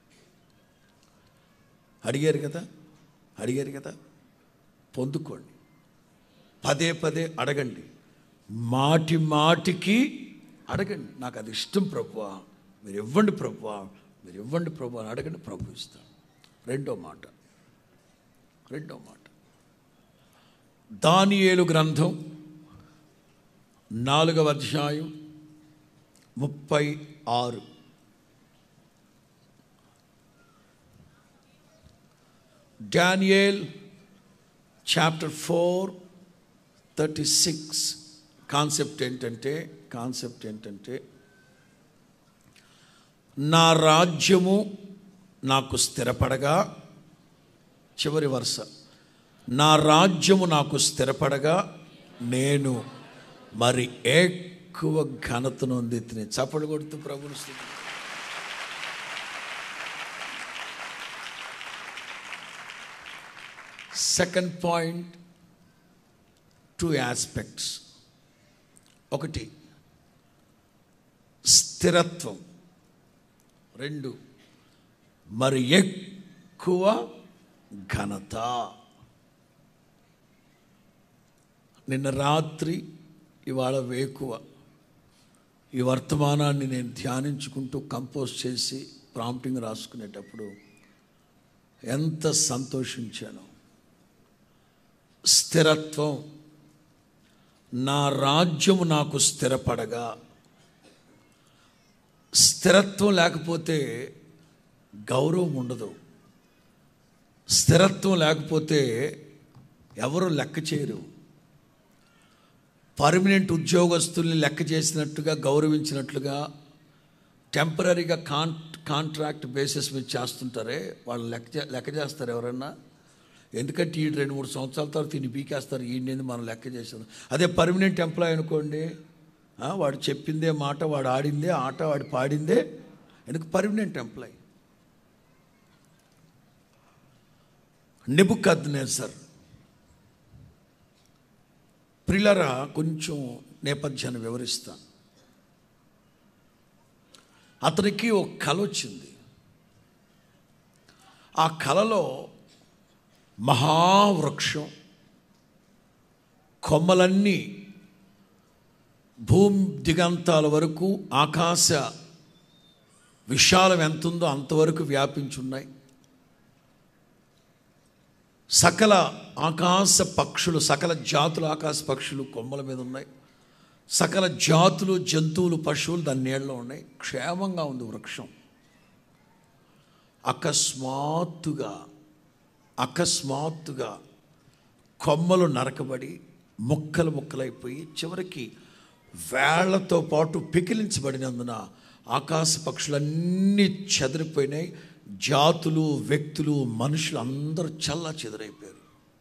అడిగారు కదా, అడిగారు కదా, పొందుకోండి. పదే పదే అడగండి, మాటి మాటికి అడగండి. నాకు అది ఇష్టం ప్రభువా, మీరు ఇవ్వండి ప్రభువా, మీరు ఇవ్వండి ప్రభు అని అడగండి, ప్రభు ఇస్తాడు. రెండో మాట, రెండో మాట దానియేలు గ్రంథం నాలుగవ అధ్యాయం ముప్పై ఆరు. Daniel chapter four thirty six. Concept ఏంటంటే కాన్సెప్ట్ ఏంటంటే నా రాజ్యము నాకు స్థిరపడగా, చివరి వరుస, నా రాజ్యము నాకు స్థిరపడగా నేను మరి ఎక్కువ ఘనతను ఉంది. చప్పలు కొడుతూ ప్రభుని స్తుతించండి. Second point, two aspects. ఒకటి స్థిరత్వం, రెండు మరి ఎక్కువ ఘనత. నిన్న రాత్రి ఇవాళ వేకువ ఈ వర్తమానాన్ని నేను ధ్యానించుకుంటూ కంపోజ్ చేసి ప్రాంప్టింగ్ రాసుకునేటప్పుడు ఎంత సంతోషించాను. స్థిరత్వం, నా రాజ్యము నాకు స్థిరపడగా. స్థిరత్వం లేకపోతే గౌరవం ఉండదు. స్థిరత్వం లేకపోతే ఎవరు లెక్క చేయరు. పర్మనెంట్ ఉద్యోగస్తుల్ని లెక్క చేసినట్టుగా, గౌరవించినట్లుగా టెంపరీగా కాన్ కాంట్రాక్ట్ బేసిస్ మీద చేస్తుంటారే, వాళ్ళు లెక్క లెక్క చేస్తారు ఎవరన్నా? ఎందుకంటే ఈ రెండు మూడు సంవత్సరాల తర్వాత ఈయన పీకేస్తారు, ఈయన మనం లెక్క చేసాం. అదే పర్మనెంట్ ఎంప్లాయ్ అనుకోండి, వాడు చెప్పిందే మాట, వాడు ఆడిందే ఆట, వాడు పాడిందే. ఎందుకు? Permanent employee. నెబుకద్నెజర్, ప్రిలరా కొంచెం నేపథ్యాన్ని వివరిస్తాను. అతనికి ఒక కల వచ్చింది. ఆ కలలో మహావృక్షం, కొమ్మలన్నీ భూమి దిగంతాల వరకు, ఆకాశ విశాలం ఎంతుందో అంతవరకు వ్యాపించున్నాయి. సకల ఆకాశ పక్షులు, సకల జాతుల ఆకాశ పక్షులు కొమ్మల మీద ఉన్నాయి. సకల జాతులు జంతువులు పశువులు దాని నీళ్ళలో ఉన్నాయి. క్షేమంగా ఉంది వృక్షం. అకస్మాత్తుగా అకస్మాత్తుగా కొమ్మలు నరకబడి ముక్కలు ముక్కలైపోయి చివరికి వేళ్లతో పాటు పికిలించబడినందున ఆకాశ పక్షులన్నీ చెదిరిపోయినాయి. జాతులు, వ్యక్తులు, మనుషులు అందరూ చల్లా చెదరైపోయారు.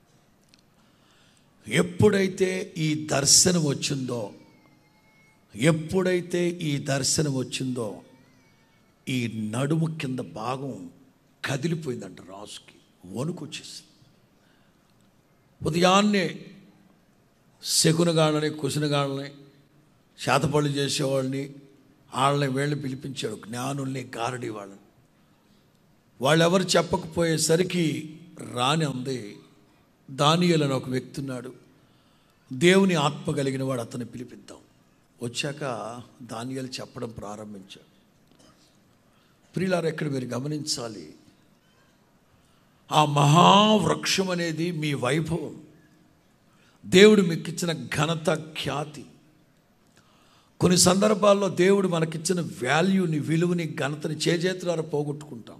ఎప్పుడైతే ఈ దర్శనం వచ్చిందో ఎప్పుడైతే ఈ దర్శనం వచ్చిందో ఈ నడుము కింద భాగం కదిలిపోయిందంట. రాజుకి వణుకు వచ్చేసింది. ఉదయాన్నే శకునగాళ్ళని, కుశనగాళ్ళని, శాతపళ్ళు చేసేవాళ్ళని, వాళ్ళని వీళ్ళని పిలిపించాడు, జ్ఞానుల్ని, గారడి వాళ్ళని. వాళ్ళెవరు చెప్పకపోయేసరికి రాని ఉంది. దానియేలు అని ఒక వ్యక్తి ఉన్నాడు, దేవుని ఆత్మ కలిగిన వాడు, అతన్ని పిలిపిద్దాం. వచ్చాక దానియేలు చెప్పడం ప్రారంభించాడు. ప్రియులారా, ఇక్కడ మీరు గమనించాలి, ఆ మహావృక్షం అనేది మీ వైభవం. దేవుడు మీకు ఇచ్చిన ఘనత, ఖ్యాతి. కొన్ని సందర్భాల్లో దేవుడు మనకిచ్చిన వాల్యూని, విలువని, ఘనతని చేజేతులారా పోగొట్టుకుంటాం.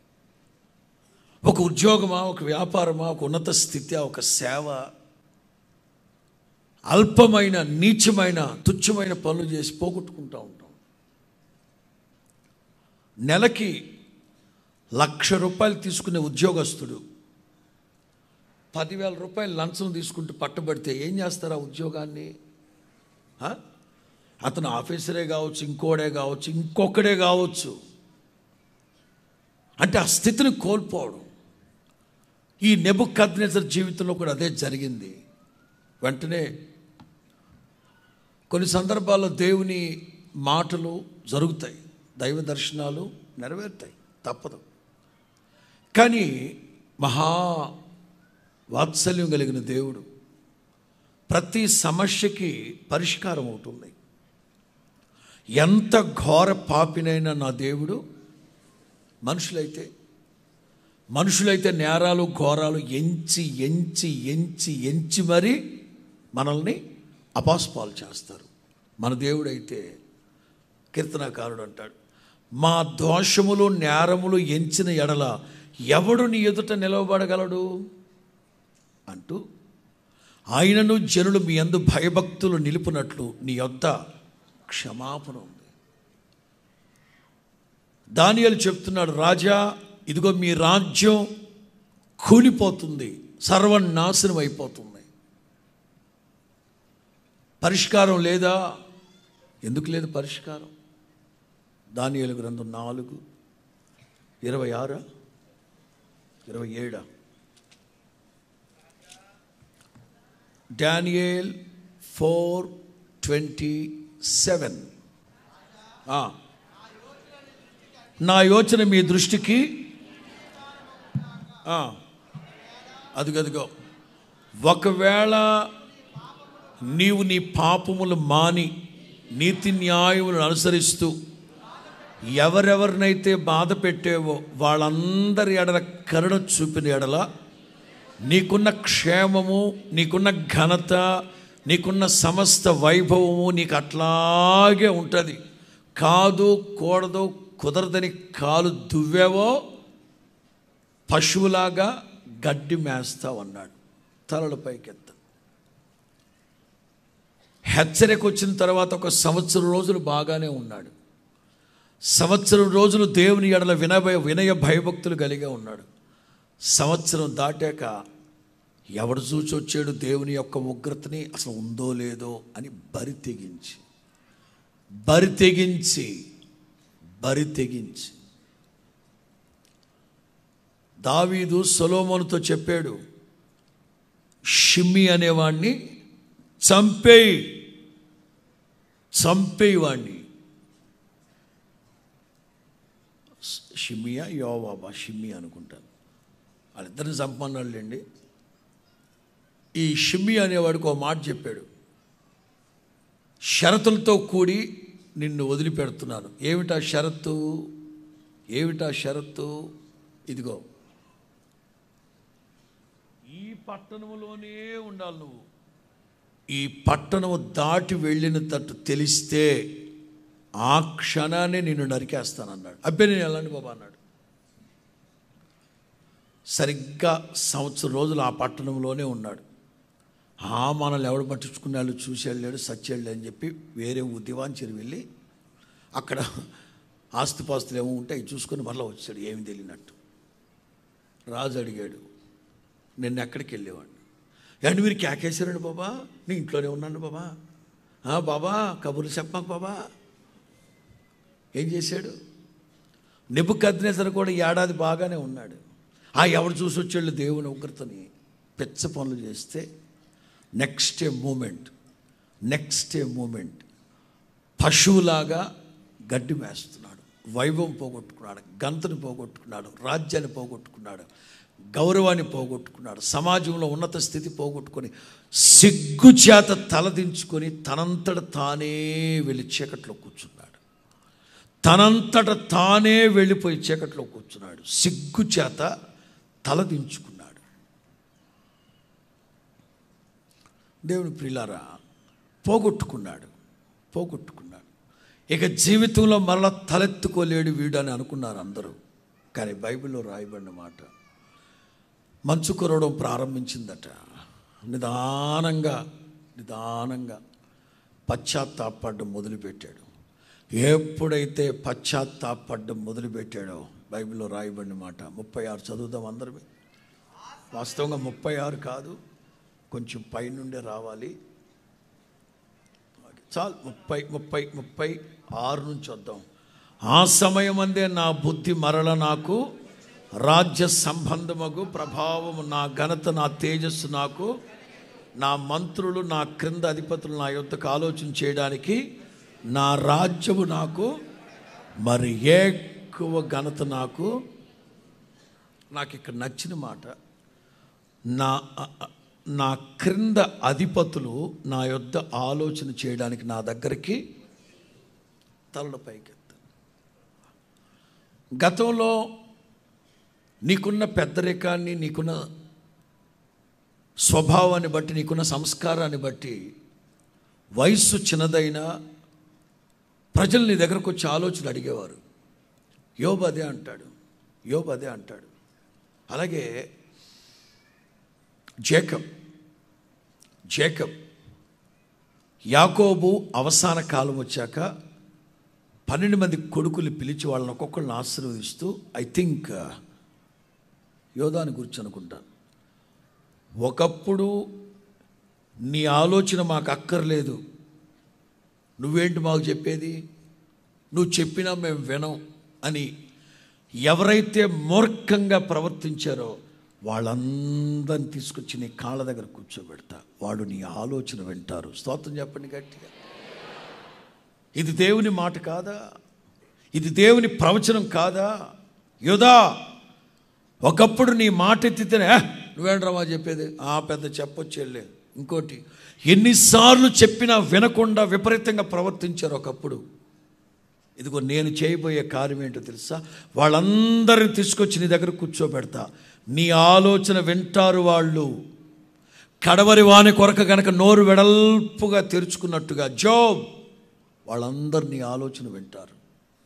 ఒక ఉద్యోగమా, ఒక వ్యాపారమా, ఒక ఉన్నత స్థితి, ఒక సేవ, అల్పమైన, నీచమైన, తుచ్చమైన పనులు చేసి పోగొట్టుకుంటూ ఉంటాం. నెలకి లక్ష రూపాయలు తీసుకునే ఉద్యోగస్తుడు పదివేల రూపాయలు లంచం తీసుకుంటూ పట్టబడితే ఏం చేస్తారు ఆ ఉద్యోగాన్ని? అతను ఆఫీసరే కావచ్చు, ఇంకోడే కావచ్చు, ఇంకొకడే కావచ్చు. అంటే ఆ స్థితిని కోల్పోవడం. ఈ నెబుకద్నెజర్ జీవితంలో కూడా అదే జరిగింది. వెంటనే కొన్ని సందర్భాల్లో దేవుని మాటలు జరుగుతాయి, దైవ దర్శనాలు నెరవేరుతాయి, తప్పదు. కానీ మహా వాత్సల్యం కలిగిన దేవుడు ప్రతి సమస్యకి పరిష్కారం అవుతుంది. ఎంత ఘోర పాపినైనా నా దేవుడు మనుషులైతే మనుషులైతే నేరాలు, ఘోరాలు ఎంచి ఎంచి ఎంచి ఎంచి మరీ మనల్ని అపాస్పాలు చేస్తారు. మన దేవుడైతే కీర్తనాకారుడు అంటాడు, మా దోషములు నేరములు ఎంచిన ఎడల ఎవడు నీ ఎదుట నిలవబడగలడు అంటూ, ఆయనను జనులు మీ యందు భయభక్తులు నిలుపునట్లు నీ యొద్ద క్షమాపణ ఉంది. దానియేలు చెప్తున్నాడు, రాజా ఇదిగో మీ రాజ్యం కూలిపోతుంది, సర్వనాశనం అయిపోతుంది. పరిష్కారం లేదా? ఎందుకు లేదు పరిష్కారం? దానియేలు గ్రంథం నాలుగు ఇరవై ఆరు ఇరవై ఏడు డానియేల్ ఫోర్ ట్వంటీ సెవెన్ నా యోచన మీ దృష్టికి అదిగదిగో ఒకవేళ నీవు నీ పాపములు మాని నీతి న్యాయములను అనుసరిస్తూ ఎవరెవరినైతే బాధ పెట్టేవో వాళ్ళందరి ఎడల కరుణ చూపిన ఎడల నీకున్న క్షేమము, నీకున్న ఘనత, నీకున్న సమస్త వైభవము నీకు అట్లాగే ఉంటుంది. కాదు, కూడదు, కుదరదని కాలు దువ్వేవో పశువులాగా గడ్డి మేస్తావు అన్నాడు. తలల పైకెత్త. హెచ్చరిక వచ్చిన తర్వాత ఒక సంవత్సరం రోజులు బాగానే ఉన్నాడు. సంవత్సరం రోజులు దేవుని ఎడల వినయ వినయ భయభక్తులు కలిగే ఉన్నాడు. సంవత్సరం దాటాక ఎవడు చూచి వచ్చాడు దేవుని యొక్క ఉగ్రతని, అసలు ఉందో లేదో అని బరి తెగించి బరి తెగించి బరి తెగించి దావీదు సొలొమోనుతో చెప్పాడు, షిమ్మి అనేవాడిని చంపేయి చంపేయి వాడిని. షిమ్మియా యోవాబా షిమ్మి అనుకుంటాను, వాళ్ళిద్దరిని చంపన్నాళ్ళండి. ఈ షిమ్మి అనేవాడికి ఒక మాట చెప్పాడు, షరతులతో కూడి నిన్ను వదిలిపెడుతున్నాను. ఏమిటా షరతు? ఏమిటా షరతు? ఇదిగో, ఈ పట్టణంలోనే ఉండాలి నువ్వు. ఈ పట్టణము దాటి వెళ్ళిన తట్టు తెలిస్తే ఆ క్షణాన్ని నిన్ను నరికేస్తానన్నాడు. అబ్బే నేను వెళ్ళండి బాబా అన్నాడు. సరిగ్గా సంవత్సరం రోజులు ఆ పట్టణంలోనే ఉన్నాడు. ఆ మనల్ని ఎవడు పట్టించుకున్నాడు, చూసి వెళ్ళాడు, సచ్చేళ్ళు అని చెప్పి వేరే దివాంచరి వెళ్ళి అక్కడ ఆస్తిపాస్తులు ఏమో ఉంటే అవి చూసుకొని మళ్ళీ వచ్చాడు, ఏమి తెలియనట్టు. రాజు అడిగాడు, నిన్న ఎక్కడికి వెళ్ళేవాడిని? అంటే మీరు కేకేశారండి బాబా, నీ ఇంట్లోనే ఉన్నాను బాబా. బాబా కబుర్లు చెప్పమాకు బాబా. ఏం చేశాడు? నెబుకద్నెజరు కూడా ఏడాది బాగానే ఉన్నాడు. ఆ ఎవడు చూసి వచ్చాళ్ళు దేవుని ఉగ్రతని పెచ్చ పనులు చేస్తే next a moment next a moment పశువులాగా గడ్డి మేస్తున్నాడు. వైభవం పోగొట్టుకున్నాడు, గంతను పోగొట్టుకున్నాడు, రాజ్యాన్ని పోగొట్టుకున్నాడు, గౌరవాన్ని పోగొట్టుకున్నాడు, సమాజంలో ఉన్నత స్థితి పోగొట్టుకొని సిగ్గు చేత తలదించుకొని తనంతట తానే వెళ్ళి చీకట్లో కూర్చున్నాడు. తనంతట తానే వెళ్ళిపోయి చీకట్లో కూర్చున్నాడు, సిగ్గు చేత తలదించుకున్నాడు. దేవుని ప్రియులారా, పోగొట్టుకున్నాడు పోగొట్టుకున్నాడు ఇక జీవితంలో మరలా తలెత్తుకోలేడు వీడు అని అనుకున్నారు అందరూ. కానీ బైబిల్లో రాయబడిన మాట, మంచు కురవడం ప్రారంభించిందట. నిదానంగా నిదానంగా పశ్చాత్తాపడడం మొదలుపెట్టాడు. ఎప్పుడైతే పశ్చాత్తాపడడం మొదలుపెట్టాడో బైబిల్లో రాయబడిన మాట ముప్పై ఆరు చదువుదాం అందరమే. వాస్తవంగా ముప్పై ఆరు కాదు, కొంచెం పైనుండే రావాలి. చాలు, ముప్పై ముప్పై ముప్పై ఆరు నుంచి వద్దాం. ఆ సమయం అందే నా బుద్ధి మరల నాకు రాజ్య సంబంధమగు ప్రభావము, నా ఘనత, నా తేజస్సు నాకు, నా మంత్రులు, నా క్రింద అధిపతులు నా యొద్దకు ఆలోచన చేయడానికి, నా రాజ్యము నాకు, మరి ఎక్కువ ఘనత నాకు. నాకు ఇక్కడ నచ్చిన మాట, నా నా క్రింద అధిపతులు నా యొద్ద ఆలోచన చేయడానికి నా దగ్గరికి తలల పైకెత్తాను. గతంలో నీకున్న పెద్దరికాన్ని, నీకున్న స్వభావాన్ని బట్టి, నీకున్న సంస్కారాన్ని బట్టి వయస్సు చిన్నదైనా ప్రజలు నీ దగ్గరకు వచ్చి ఆలోచనలు అడిగేవారు. యోబు అదే అంటాడు యోబు అదే అంటాడు అలాగే జేకబ్ జేకబ్ యాకోబు అవసాన కాలం వచ్చాక పన్నెండు మంది కొడుకులు పిలిచి వాళ్ళని ఒక్కొక్కరిని ఆశీర్వదిస్తూ, ఐ థింక్ యోధాని గురించి అనుకుంటాను, ఒకప్పుడు నీ ఆలోచన మాకు అక్కర్లేదు, నువ్వేంటి మాకు చెప్పేది, నువ్వు చెప్పినా మేము వినం అని ఎవరైతే మూర్ఖంగా ప్రవర్తించారో వాళ్ళందరిని తీసుకొచ్చి నీ కాళ్ళ దగ్గర కూర్చోబెడతా, వాడు నీ ఆలోచన వింటారు. స్తోత్రం చెప్పండి గట్టిగా. ఇది దేవుని మాట కాదా? ఇది దేవుని ప్రవచనం కాదా? యోధా, ఒకప్పుడు నీ మాట ఎత్తితేనే నువ్వేంట్రా మా చెప్పేది, ఆ పెద్ద చెప్పొచ్చు వెళ్ళే. ఇంకోటి, ఎన్నిసార్లు చెప్పినా వినకుండా విపరీతంగా ప్రవర్తించారు ఒకప్పుడు. ఇదిగో నేను చేయబోయే కార్యం ఏంటో తెలుసా, వాళ్ళందరిని తీసుకొచ్చి నీ దగ్గర కూర్చోబెడతా, నీ ఆలోచన వింటారు వాళ్ళు. కడవరి వాని కొరక గనక నోరు వెడల్పుగా తెరుచుకున్నట్టుగా జోబ్, వాళ్ళందరూ నీ ఆలోచన వింటారు.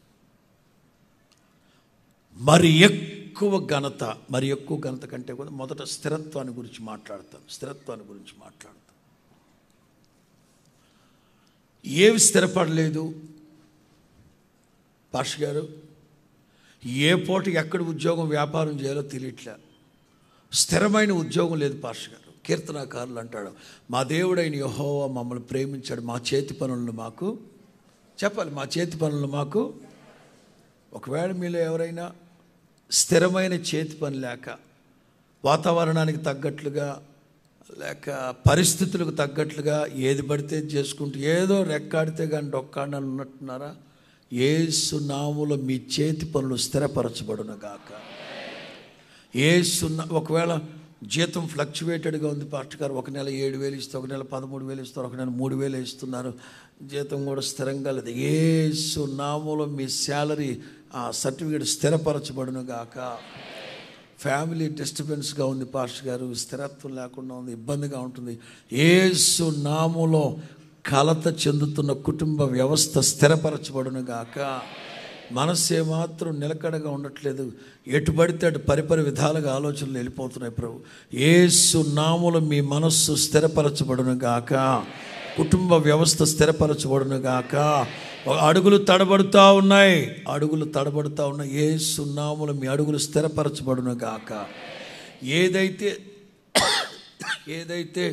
మరి ఎక్కువ ఘనత, మరి ఎక్కువ ఘనత కంటే కూడా మొదట స్థిరత్వాన్ని గురించి మాట్లాడతాను స్థిరత్వాన్ని గురించి మాట్లాడతాను ఏవి స్థిరపడలేదు పాష గారు? ఏ పూటకి ఎక్కడ ఉద్యోగం వ్యాపారం చేయాలో తెలియట్లే, స్థిరమైన ఉద్యోగం లేదు పాష గారు. కీర్తనాకారులు అంటాడు, మా దేవుడైన యెహోవా మమ్మల్ని ప్రేమించాడు, మా చేతి పనులను మాకు చెప్పాలి, మా చేతి పనులను మాకు. ఒకవేళ మీలో ఎవరైనా స్థిరమైన చేతి పని లేక, వాతావరణానికి తగ్గట్లుగా లేక పరిస్థితులకు తగ్గట్లుగా ఏది పడితే చేసుకుంటూ ఏదో రెక్కాడితే కానీ డొక్కాడని ఉన్నట్టున్నారా? యేసు నామములో మీ చేతి పనులు స్థిరపరచబడును గాక. యేసు, ఒకవేళ జీతం ఫ్లక్చువేటెడ్గా ఉంది పాస్టర్ గారు, ఒక నెల ఏడు వేలు ఇస్తారు, ఒక నెల పదమూడు వేలు ఇస్తారు, ఒక నెల మూడు వేలు ఇస్తున్నారు, జీతం కూడా స్థిరంగా లేదు. యేసు నామములో మీ శాలరీ ఆ సర్టిఫికేట్ స్థిరపరచబడును గాక. ఫ్యామిలీ డిస్టర్బెన్స్గా ఉంది పాస్టర్ గారు, స్థిరత్వం లేకుండా ఉంది, ఇబ్బందిగా ఉంటుంది. యేసు నామములో కలత చెందుతున్న కుటుంబ వ్యవస్థ స్థిరపరచబడును గాక. మనస్సు ఏమాత్రం నిలకడగా ఉండట్లేదు, ఎటు పడితే అటు పరిపరి విధాలుగా ఆలోచనలు వెళ్ళిపోతున్నాయి. ప్రభు యేసు నామములో మీ మనస్సు స్థిరపరచబడును గాక, కుటుంబ వ్యవస్థ స్థిరపరచబడును గాక. అడుగులు తడబడుతూ ఉన్నాయి అడుగులు తడబడుతూ ఉన్నాయి యేసు నామములో మీ అడుగులు స్థిరపరచబడును గాక. ఏదైతే ఏదైతే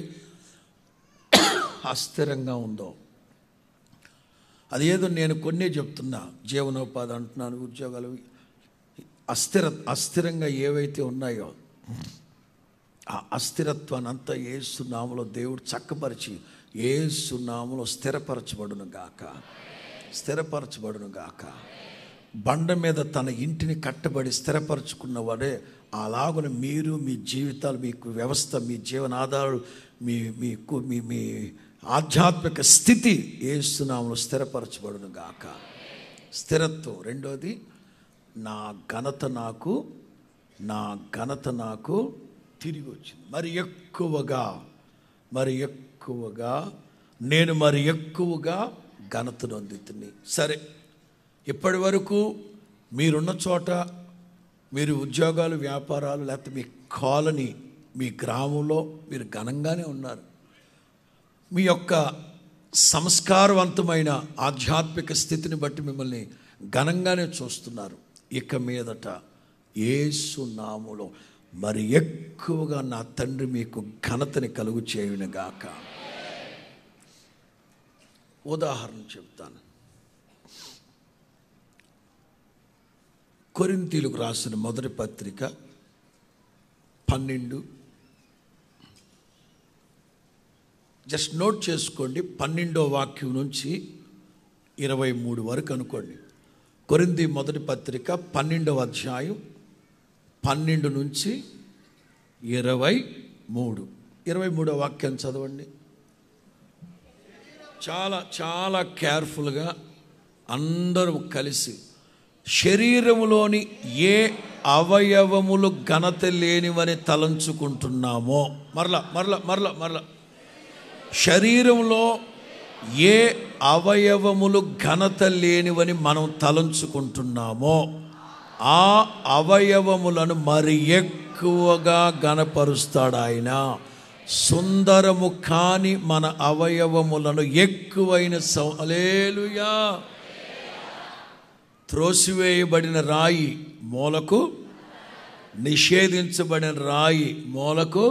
అస్థిరంగా ఉందో అదేదో నేను కొన్నే చెప్తున్నా, జీవనోపాధి అంటున్నాను, ఉద్యోగాలు, అస్థిర అస్థిరంగా ఏవైతే ఉన్నాయో ఆ అస్థిరత్వాన్ని అంతా యేసు నామములో దేవుడు చక్కపరిచి యేసు నామములో స్థిరపరచబడును గాక స్థిరపరచబడును గాక. బండ మీద తన ఇంటిని కట్టబడి స్థిరపరచుకున్నవాడే అలాగున మీరు మీ జీవితాలు, మీకు వ్యవస్థ, మీ జీవనాధారాలు, మీ మీకు మీ మీ ఆధ్యాత్మిక స్థితి యేసు నామములో స్థిరపరచబడును గాక. స్థిరత్వం. రెండోది, నా ఘనత నాకు నా ఘనత నాకు తిరిగి వచ్చింది. మరి ఎక్కువగా మరి ఎక్కువ ఎక్కువగా నేను మరి ఎక్కువగా ఘనత నొందుతుని. సరే, ఇప్పటి వరకు మీరున్న చోట మీరు ఉద్యోగాలు, వ్యాపారాలు, లేకపోతే మీ కాలనీ, మీ గ్రామంలో మీరు ఘనంగానే ఉన్నారు. మీ యొక్క సంస్కారవంతమైన ఆధ్యాత్మిక స్థితిని బట్టి మిమ్మల్ని ఘనంగానే చూస్తున్నారు. ఇక మీదట యేసు నామములో మరి ఎక్కువగా నా తండ్రి మీకు ఘనతని కలుగు చేయునుగాక. ఉదాహరణ చెప్తాను. కొరింథీయులకు రాసిన మొదటి పత్రిక పన్నెండు, జస్ట్ నోట్ చేసుకోండి, పన్నెండో వాక్యం నుంచి ఇరవై మూడు వరకు అనుకోండి. కొరింథీ మొదటి పత్రిక పన్నెండవ అధ్యాయం పన్నెండు నుంచి ఇరవై మూడు ఇరవై మూడో వాక్యం చదవండి. చాలా చాలా కేర్ఫుల్గా అందరూ కలిసి, శరీరములోని ఏ అవయవములు ఘనత లేనివని తలంచుకుంటున్నామో, మరలా మరలా మరలా మరలా శరీరంలో ఏ అవయవములు ఘనత లేనివని మనం తలంచుకుంటున్నామో ఆ అవయవములను మరి ఎక్కువగా ఘనపరుస్తాడు ఆయన. సుందరము కాని మన అవయవములను ఎక్కువైన హల్లెలూయా త్రోసివేయబడిన రాయి మూలకు, నిషేధించబడిన రాయి మూలకు.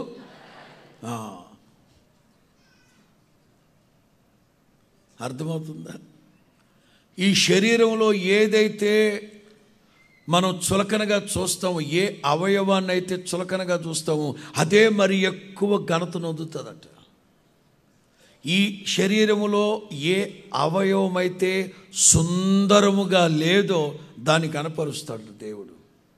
అర్థమవుతుందా? ఈ శరీరంలో ఏదైతే మనం చులకనగా చూస్తామో, ఏ అవయవాన్ని అయితే చులకనగా చూస్తామో అదే మరి ఎక్కువ ఘనత నొందుతుందట. ఈ శరీరములో ఏ అవయవం అయితే సుందరముగా లేదో దాన్ని కనపరుస్తాడు దేవుడు.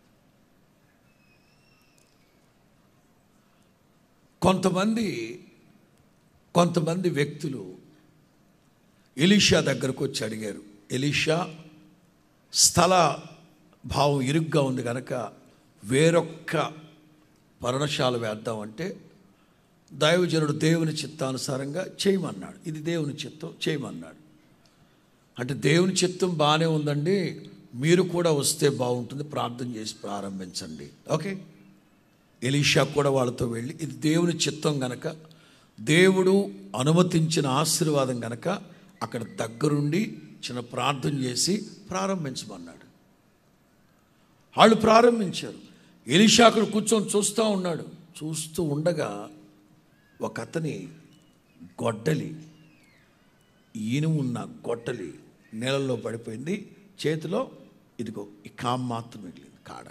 కొంతమంది కొంతమంది వ్యక్తులు ఎలీషా దగ్గరకు వచ్చి అడిగారు, ఎలీషా, స్థల భావం ఇరుగ్గా ఉంది కనుక వేరొక్క పర్ణశాల వేద్దామంటే దైవజనుడు దేవుని చిత్తానుసారంగా చేయమన్నాడు. ఇది దేవుని చిత్తం, చేయమన్నాడు. అంటే దేవుని చిత్తం బాగానే ఉందండి, మీరు కూడా వస్తే బాగుంటుంది, ప్రార్థన చేసి ప్రారంభించండి. ఓకే, ఎలీషా కూడా వాళ్ళతో వెళ్ళి, ఇది దేవుని చిత్తం గనక, దేవుడు అనుమతించిన ఆశీర్వాదం గనక అక్కడ దగ్గరుండి చిన్న ప్రార్థన చేసి ప్రారంభించమన్నాడు. వాళ్ళు ప్రారంభించారు. ఎలీషా అక్కడ కూర్చొని చూస్తూ ఉన్నాడు. చూస్తూ ఉండగా ఒక అతని గొడ్డలి, ఈనుము ఉన్న గొడ్డలి నేలలో పడిపోయింది. చేతిలో ఇదిగో ఈ కామ్ మాత్రం మిగిలింది, కాడ.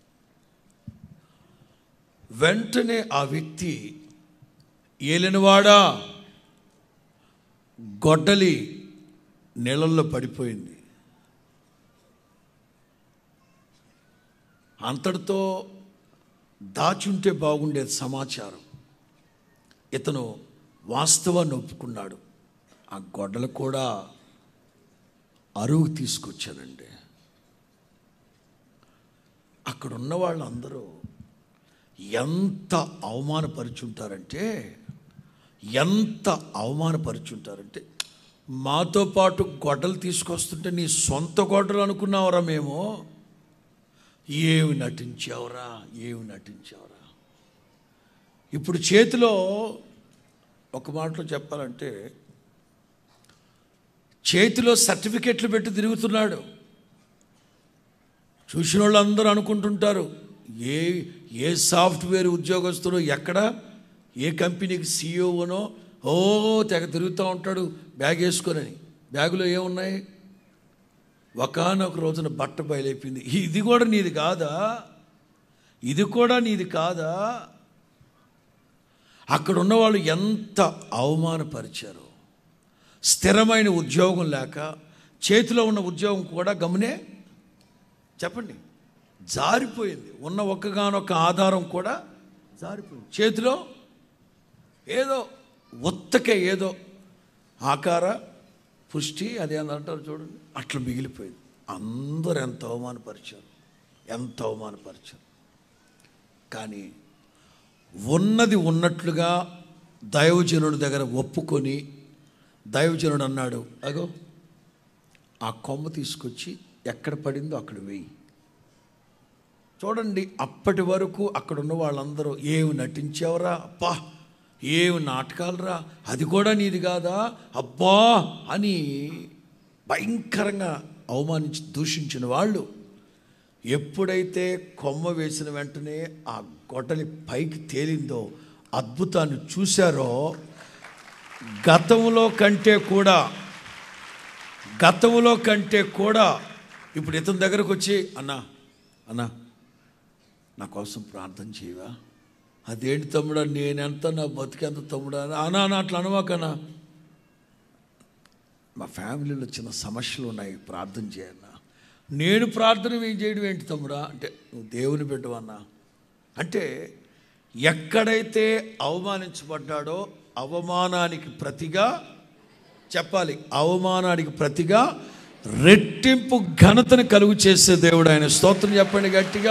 వెంటనే ఆ వ్యక్తి, ఏలినవాడా, గొడ్డలి నీళ్ళల్లో పడిపోయింది, అంతటితో దాచుంటే బాగుండేది సమాచారం. ఇతను వాస్తవాన్ని ఒప్పుకున్నాడు. ఆ గొడ్డలు కూడా అరువు తీసుకొచ్చానండి. అక్కడ ఉన్న వాళ్ళందరూ ఎంత అవమానపరుచుంటారంటే ఎంత అవమానపరుచుంటారంటే మాతో పాటు గొడ్డలు తీసుకొస్తుంటే నీ సొంత గొడ్డలు అనుకున్నావురా మేము, ఏమి నటించావురా, ఏమి నటించావురా. ఇప్పుడు చేతిలో ఒక మాటలో చెప్పాలంటే చేతిలో సర్టిఫికెట్లు పెట్టి తిరుగుతున్నాడు. చూసిన వాళ్ళందరూ అనుకుంటుంటారు, ఏ ఏ సాఫ్ట్వేర్ ఉద్యోగస్తుడో, ఎక్కడ ఏ కంపెనీకి సీఈఓనో, ఓ తెగ తిరుగుతూ ఉంటాడు బ్యాగ్ వేసుకొని. బ్యాగులో ఏమున్నాయి? ఒకానొక రోజున బట్ట బయలైపోయింది. ఇది కూడా నీది కాదా, ఇది కూడా నీది కాదా. అక్కడ ఉన్నవాళ్ళు ఎంత అవమానపరిచారు. స్థిరమైన ఉద్యోగం లేక చేతిలో ఉన్న ఉద్యోగం కూడా గమనే చెప్పండి జారిపోయింది. ఉన్న ఒక్కగానొక్క ఆధారం కూడా జారిపోయింది. చేతిలో ఏదో ఉత్తకే ఏదో ఆకార పుష్టి అది అని అంటారు చూడండి, అట్లా మిగిలిపోయింది. అందరూ ఎంత అవమానపరిచారు, ఎంత అవమానపరిచారు. కానీ ఉన్నది ఉన్నట్లుగా దైవజనుడి దగ్గర ఒప్పుకొని దైవజనుడు అన్నాడు, అగో ఆ కొమ్మ తీసుకొచ్చి ఎక్కడ పడిందో అక్కడ వేయి. చూడండి, అప్పటి వరకు అక్కడ ఉన్న వాళ్ళందరూ ఏమి నటించావురా, అబ్బా ఏమి నాటకాలురా, అది కూడా నీది కాదా అబ్బా అని భయంకరంగా అవమానించి దూషించిన వాళ్ళు ఎప్పుడైతే కొమ్మ వేసిన వెంటనే ఆ గొడ్డలి పైకి తేలిందో, అద్భుతాన్ని చూశారో, గతంలో కంటే కూడా గతంలో కంటే కూడా ఇప్పుడు ఇతని దగ్గరకు వచ్చి, అన్నా అన్నా నా కోసం ప్రార్థన చేయవా, అదేంటి తమ్ముడా, నేనెంత నా బతికెంత తమ్ముడా, అనా అన్న అట్లా అనవాకన్నా, మా ఫ్యామిలీలో చిన్న సమస్యలు ఉన్నాయి, ప్రార్థన చేయన్నా. నేను ప్రార్థన ఏం చేయడం ఏంటి తమ్ముడా అంటే, నువ్వు దేవుని బిడ్డవన్నా. అంటే ఎక్కడైతే అవమానించబడ్డాడో అవమానానికి ప్రతిగా చెప్పాలి, అవమానానికి ప్రతిగా రెట్టింపు ఘనతను కలుగు చేసే దేవుడు ఆయన. స్తోత్రం చెప్పండి గట్టిగా.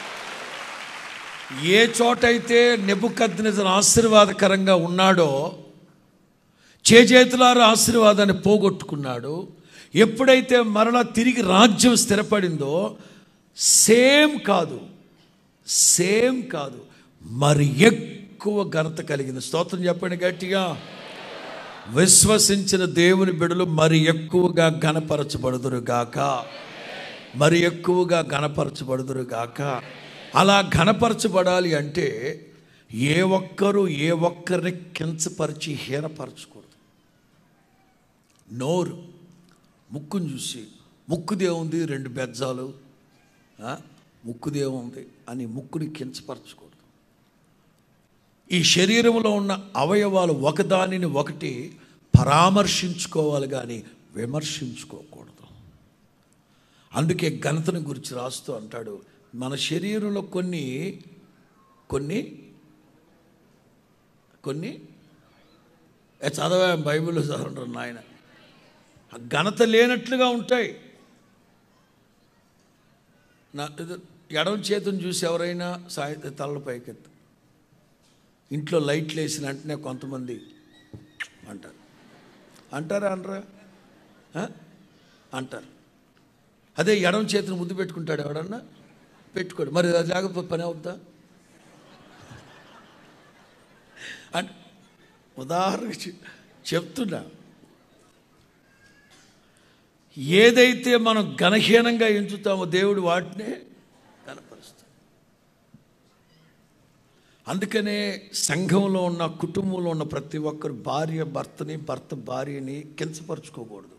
ఏ చోటైతే నెబుకద్నెజరు ఆశీర్వాదకరంగా ఉన్నాడో, చేజేతులారా ఆశీర్వాదాన్ని పోగొట్టుకున్నాడు, ఎప్పుడైతే మరలా తిరిగి రాజ్యం స్థిరపడిందో, సేమ్ కాదు సేమ్ కాదు మరి ఎక్కువ ఘనత కలిగింది. స్తోత్రం చెప్పండి గట్టిగా. విశ్వసించిన దేవుని బిడ్డలు మరి ఎక్కువగా ఘనపరచబడుదురుగాక, మరి ఎక్కువగా ఘనపరచబడుదురుగాక. అలా ఘనపరచబడాలి అంటే ఏ ఒక్కరూ ఏ ఒక్కరిని కించపరిచి హీనపరచకూడదు. నోరు, ముక్కును చూసి ముక్కుదేముంది రెండు బెజ్జాలు, ముక్కుదేముంది అని ముక్కుని కించపరచకూడదు. ఈ శరీరంలో ఉన్న అవయవాలు ఒకదానిని ఒకటి పరామర్శించుకోవాలి కానీ విమర్శించుకోకూడదు. అందుకే ఘనతను గురించి రాస్తూ అంటాడు, మన శరీరంలో కొన్ని కొన్ని కొన్ని చదవా బైబిల్లో చదవంటారు నాయన, ఘనత లేనట్లుగా ఉంటాయి. నా ఎడమ చేతుని చూసి ఎవరైనా సాయంత్రం తలల పైకెత్తు, ఇంట్లో లైట్లు వేసిన వెంటనే కొంతమంది అంటారు, అంటారా అనరా అంటారు. అదే ఎడమ చేతిని ముద్దు పెట్టుకుంటాడు ఎవడన్నా, పెట్టుకోడు. మరి అది లేకపోతే పని అవుద్దా? అంటే ఉదాహరణకి చెప్తున్నా, ఏదైతే మనం ఘనహీనంగా ఎంచుతామో దేవుడు వాటినే ఘనపరుస్తాడు. అందుకనే సంఘంలో ఉన్న కుటుంబంలో ఉన్న ప్రతి ఒక్కరు భార్య భర్తని, భర్త భార్యని కించపరుచుకోకూడదు.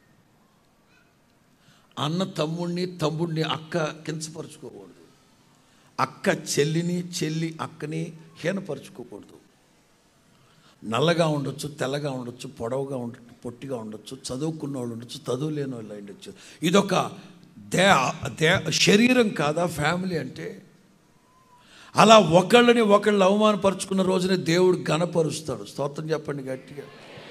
అన్న తమ్ముడిని, తమ్ముడిని అక్క కించపరుచుకోకూడదు. అక్క చెల్లిని, చెల్లి అక్కని హీనపరుచుకోకూడదు. నల్లగా ఉండొచ్చు, తెల్లగా ఉండొచ్చు, పొడవుగా ఉండొచ్చు, పొట్టిగా ఉండొచ్చు, చదువుకున్న వాళ్ళు ఉండొచ్చు, చదువు లేని వాళ్ళు ఉండొచ్చు. ఇదొక దే దే శరీరం కాదా ఫ్యామిలీ అంటే? అలా ఒకళ్ళని ఒకళ్ళు అవమానపరుచుకున్న రోజునే దేవుడు ఘనపరుస్తాడు. స్తోత్రం చెప్పండి గట్టిగా.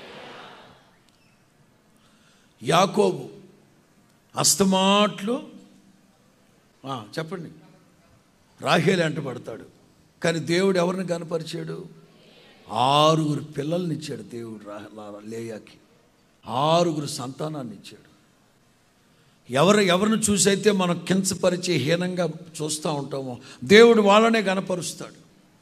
యాకోబు అస్తమాట్లు చెప్పండి రాహేలు అంట పడతాడు, కానీ దేవుడు ఎవరిని ఘనపరిచాడు? ఆరుగురు పిల్లల్ని ఇచ్చాడు దేవుడు లేయాకి, ఆరుగురు సంతానాన్ని ఇచ్చాడు. ఎవరు ఎవరిని చూసైతే మనం కించపరిచి హీనంగా చూస్తూ ఉంటామో దేవుడు వాళ్ళనే ఘనపరుస్తాడు.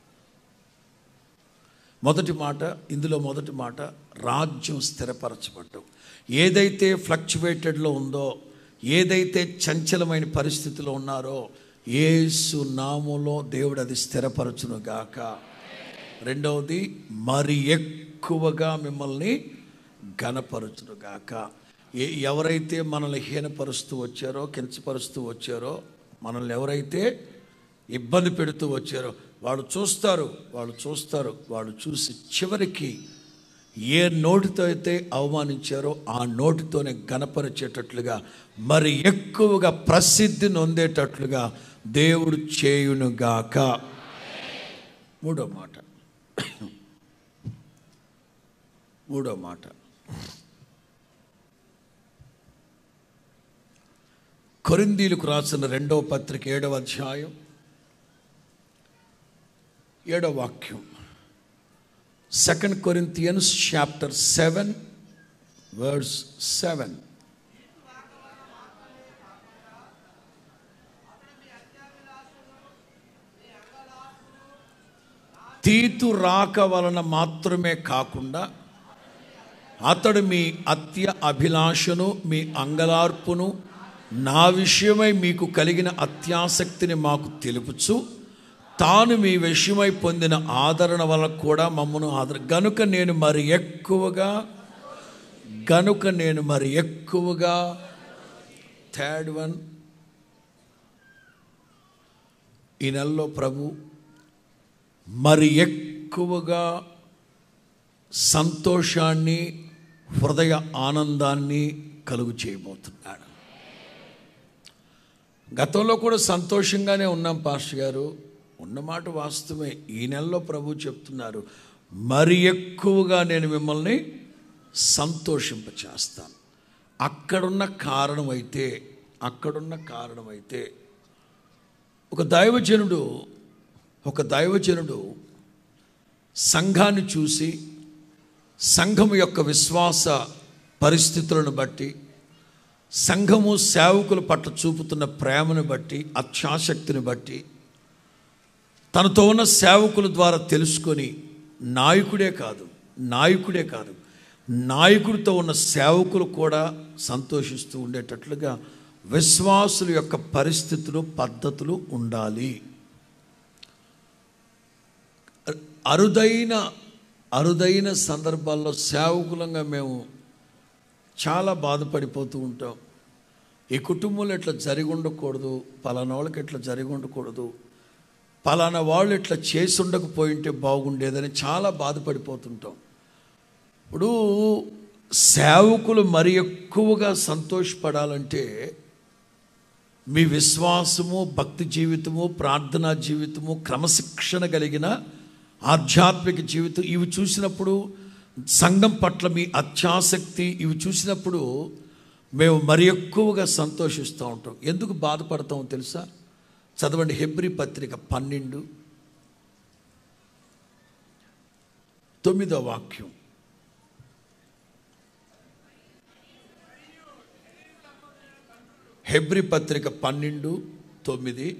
మొదటి మాట ఇందులో, మొదటి మాట రాజ్యం స్థిరపరచబడ్డం. ఏదైతే ఫ్లక్చువేటెడ్లో ఉందో, ఏదైతే చంచలమైన పరిస్థితిలో ఉన్నారో, యేసు నామములో దేవుడు అది స్థిరపరచును గాక. రెండవది, మరి ఎక్కువగా మిమ్మల్ని ఘనపరచును గాక. ఏ ఎవరైతే మనల్ని హీనపరుస్తూ వచ్చారో, కించపరుస్తూ వచ్చారో, మనల్ని ఎవరైతే ఇబ్బంది పెడుతూ వచ్చారో వాళ్ళు చూస్తారు వాళ్ళు చూస్తారు వాళ్ళు చూసి చివరికి ఏ నోటితో అయితే అవమానించారో ఆ నోటితోనే ఘనపరిచేటట్లుగా, మరి ఎక్కువగా ప్రసిద్ధి నొందేటట్లుగా దేవుడు చేయునుగాక. మూడో మాట మూడో మాట కొరింథీయులకు రాసిన రెండవ పత్రిక ఏడవ అధ్యాయం ఏడవ వాక్యం. Second Corinthians chapter seven verse seven. తీతు రాక వలన మాత్రమే కాకుండా అతడు మీ అత్య అభిలాషను, మీ అంగలార్పును, నా విషయమై మీకు కలిగిన అత్యాసక్తిని మాకు తెలుపుచు, తాను మీ విషయమై పొందిన ఆదరణ వల్ల కూడా మమ్మను ఆదర గనుక నేను మరి ఎక్కువగా గనుక నేను మరి ఎక్కువగా థర్డ్ వన్, ఈ నెలలో ప్రభు మరి ఎక్కువగా సంతోషాన్ని, హృదయ ఆనందాన్ని కలుగు చేయబోతున్నాడు. గతంలో కూడా సంతోషంగానే ఉన్నాం పాస్టర్ గారు, ఉన్నమాట వాస్తవమే. ఈ నెలలో ప్రభు చెప్తున్నారు, మరి ఎక్కువగా నేను మిమ్మల్ని సంతోషింపచేస్తాను. అక్కడున్న కారణమైతే అక్కడున్న కారణమైతే ఒక దైవజనుడు ఒక దైవజనుడు సంఘాన్ని చూసి, సంఘము యొక్క విశ్వాస పరిస్థితులను బట్టి, సంఘము సేవకుల పట్ల చూపుతున్న ప్రేమను బట్టి, అత్యాసక్తిని బట్టి, తనతో ఉన్న సేవకుల ద్వారా తెలుసుకొని, నాయకుడే కాదు నాయకుడే కాదు నాయకుడితో ఉన్న సేవకులు కూడా సంతోషిస్తూ ఉండేటట్లుగా విశ్వాసుల యొక్క పరిస్థితులు, పద్ధతులు ఉండాలి. అరుదైన అరుదైన సందర్భాల్లో సేవకులంగా మేము చాలా బాధపడిపోతూ ఉంటాం. ఈ కుటుంబంలో ఇట్లా జరిగి ఉండకూడదు, పలానా వాళ్ళకి ఇట్లా జరిగి ఉండకూడదు, పలానా వాళ్ళు ఇట్లా చేసి ఉండకపోయింటే బాగుండేదని చాలా బాధపడిపోతుంటాం. ఇప్పుడు సేవకులు మరి ఎక్కువగా సంతోషపడాలంటే మీ విశ్వాసము, భక్తి జీవితము, ప్రార్థనా జీవితము, క్రమశిక్షణ కలిగిన ఆధ్యాత్మిక జీవితం ఇవి చూసినప్పుడు, సంఘం పట్ల మీ అత్యాసక్తి ఇవి చూసినప్పుడు మేము మరి ఎక్కువగా సంతోషిస్తూ ఉంటాం. ఎందుకు బాధపడతామో తెలుసా? చదవండి హెబ్రీ పత్రిక పన్నెండు తొమ్మిదో వాక్యం. హెబ్రీ పత్రిక పన్నెండు తొమ్మిది.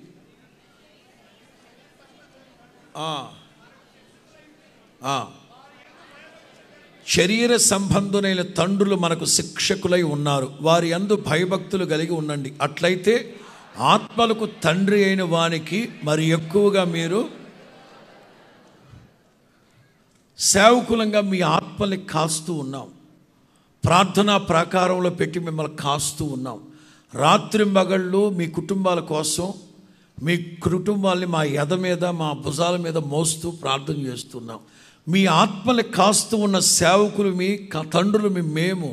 శరీర సంబంధులైన తండ్రులు మనకు శిక్షకులై ఉన్నారు, వారి యందు భయభక్తులు కలిగి ఉండండి. అట్లయితే ఆత్మలకు తండ్రి అయిన వానికి మరి ఎక్కువగా మీరు సేవకులంగా మీ ఆత్మల్ని కాస్తూ ఉన్నాం. ప్రార్థనా ప్రాకారంలో పెట్టి మిమ్మల్ని కాస్తూ ఉన్నాం. రాత్రింబగళ్ళు మీ కుటుంబాల కోసం, మీ కుటుంబాల్ని మా ఎద మీద, మా భుజాల మీద మోస్తూ ప్రార్థన చేస్తున్నాం. మీ ఆత్మల్ని కాస్తూ ఉన్న సేవకులు, మీ తండ్రులు, మీ మేము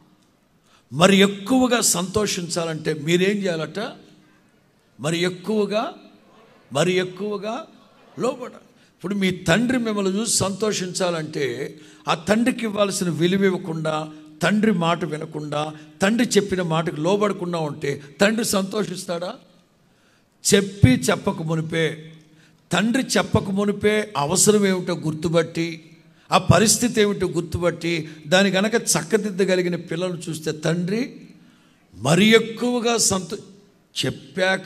మరి ఎక్కువగా సంతోషించాలంటే మీరేం చేయాలట? మరి ఎక్కువగా మరి ఎక్కువగా లోబడాలి. ఇప్పుడు మీ తండ్రి మిమ్మల్ని చూసి సంతోషించాలంటే ఆ తండ్రికి ఇవ్వాల్సిన విలువ ఇవ్వకుండా, తండ్రి మాట వినకుండా, తండ్రి చెప్పిన మాటకు లోబడకుండా ఉంటే తండ్రి సంతోషిస్తాడా? చెప్పి చెప్పక మునిపే, తండ్రి చెప్పక మునిపే అవసరం ఏమిటో గుర్తుపట్టి, ఆ పరిస్థితి ఏమిటో గుర్తుపట్టి దాని కనుక చక్కదిద్దగలిగిన పిల్లలు చూస్తే తండ్రి మరి ఎక్కువగా సంతో చెప్పాక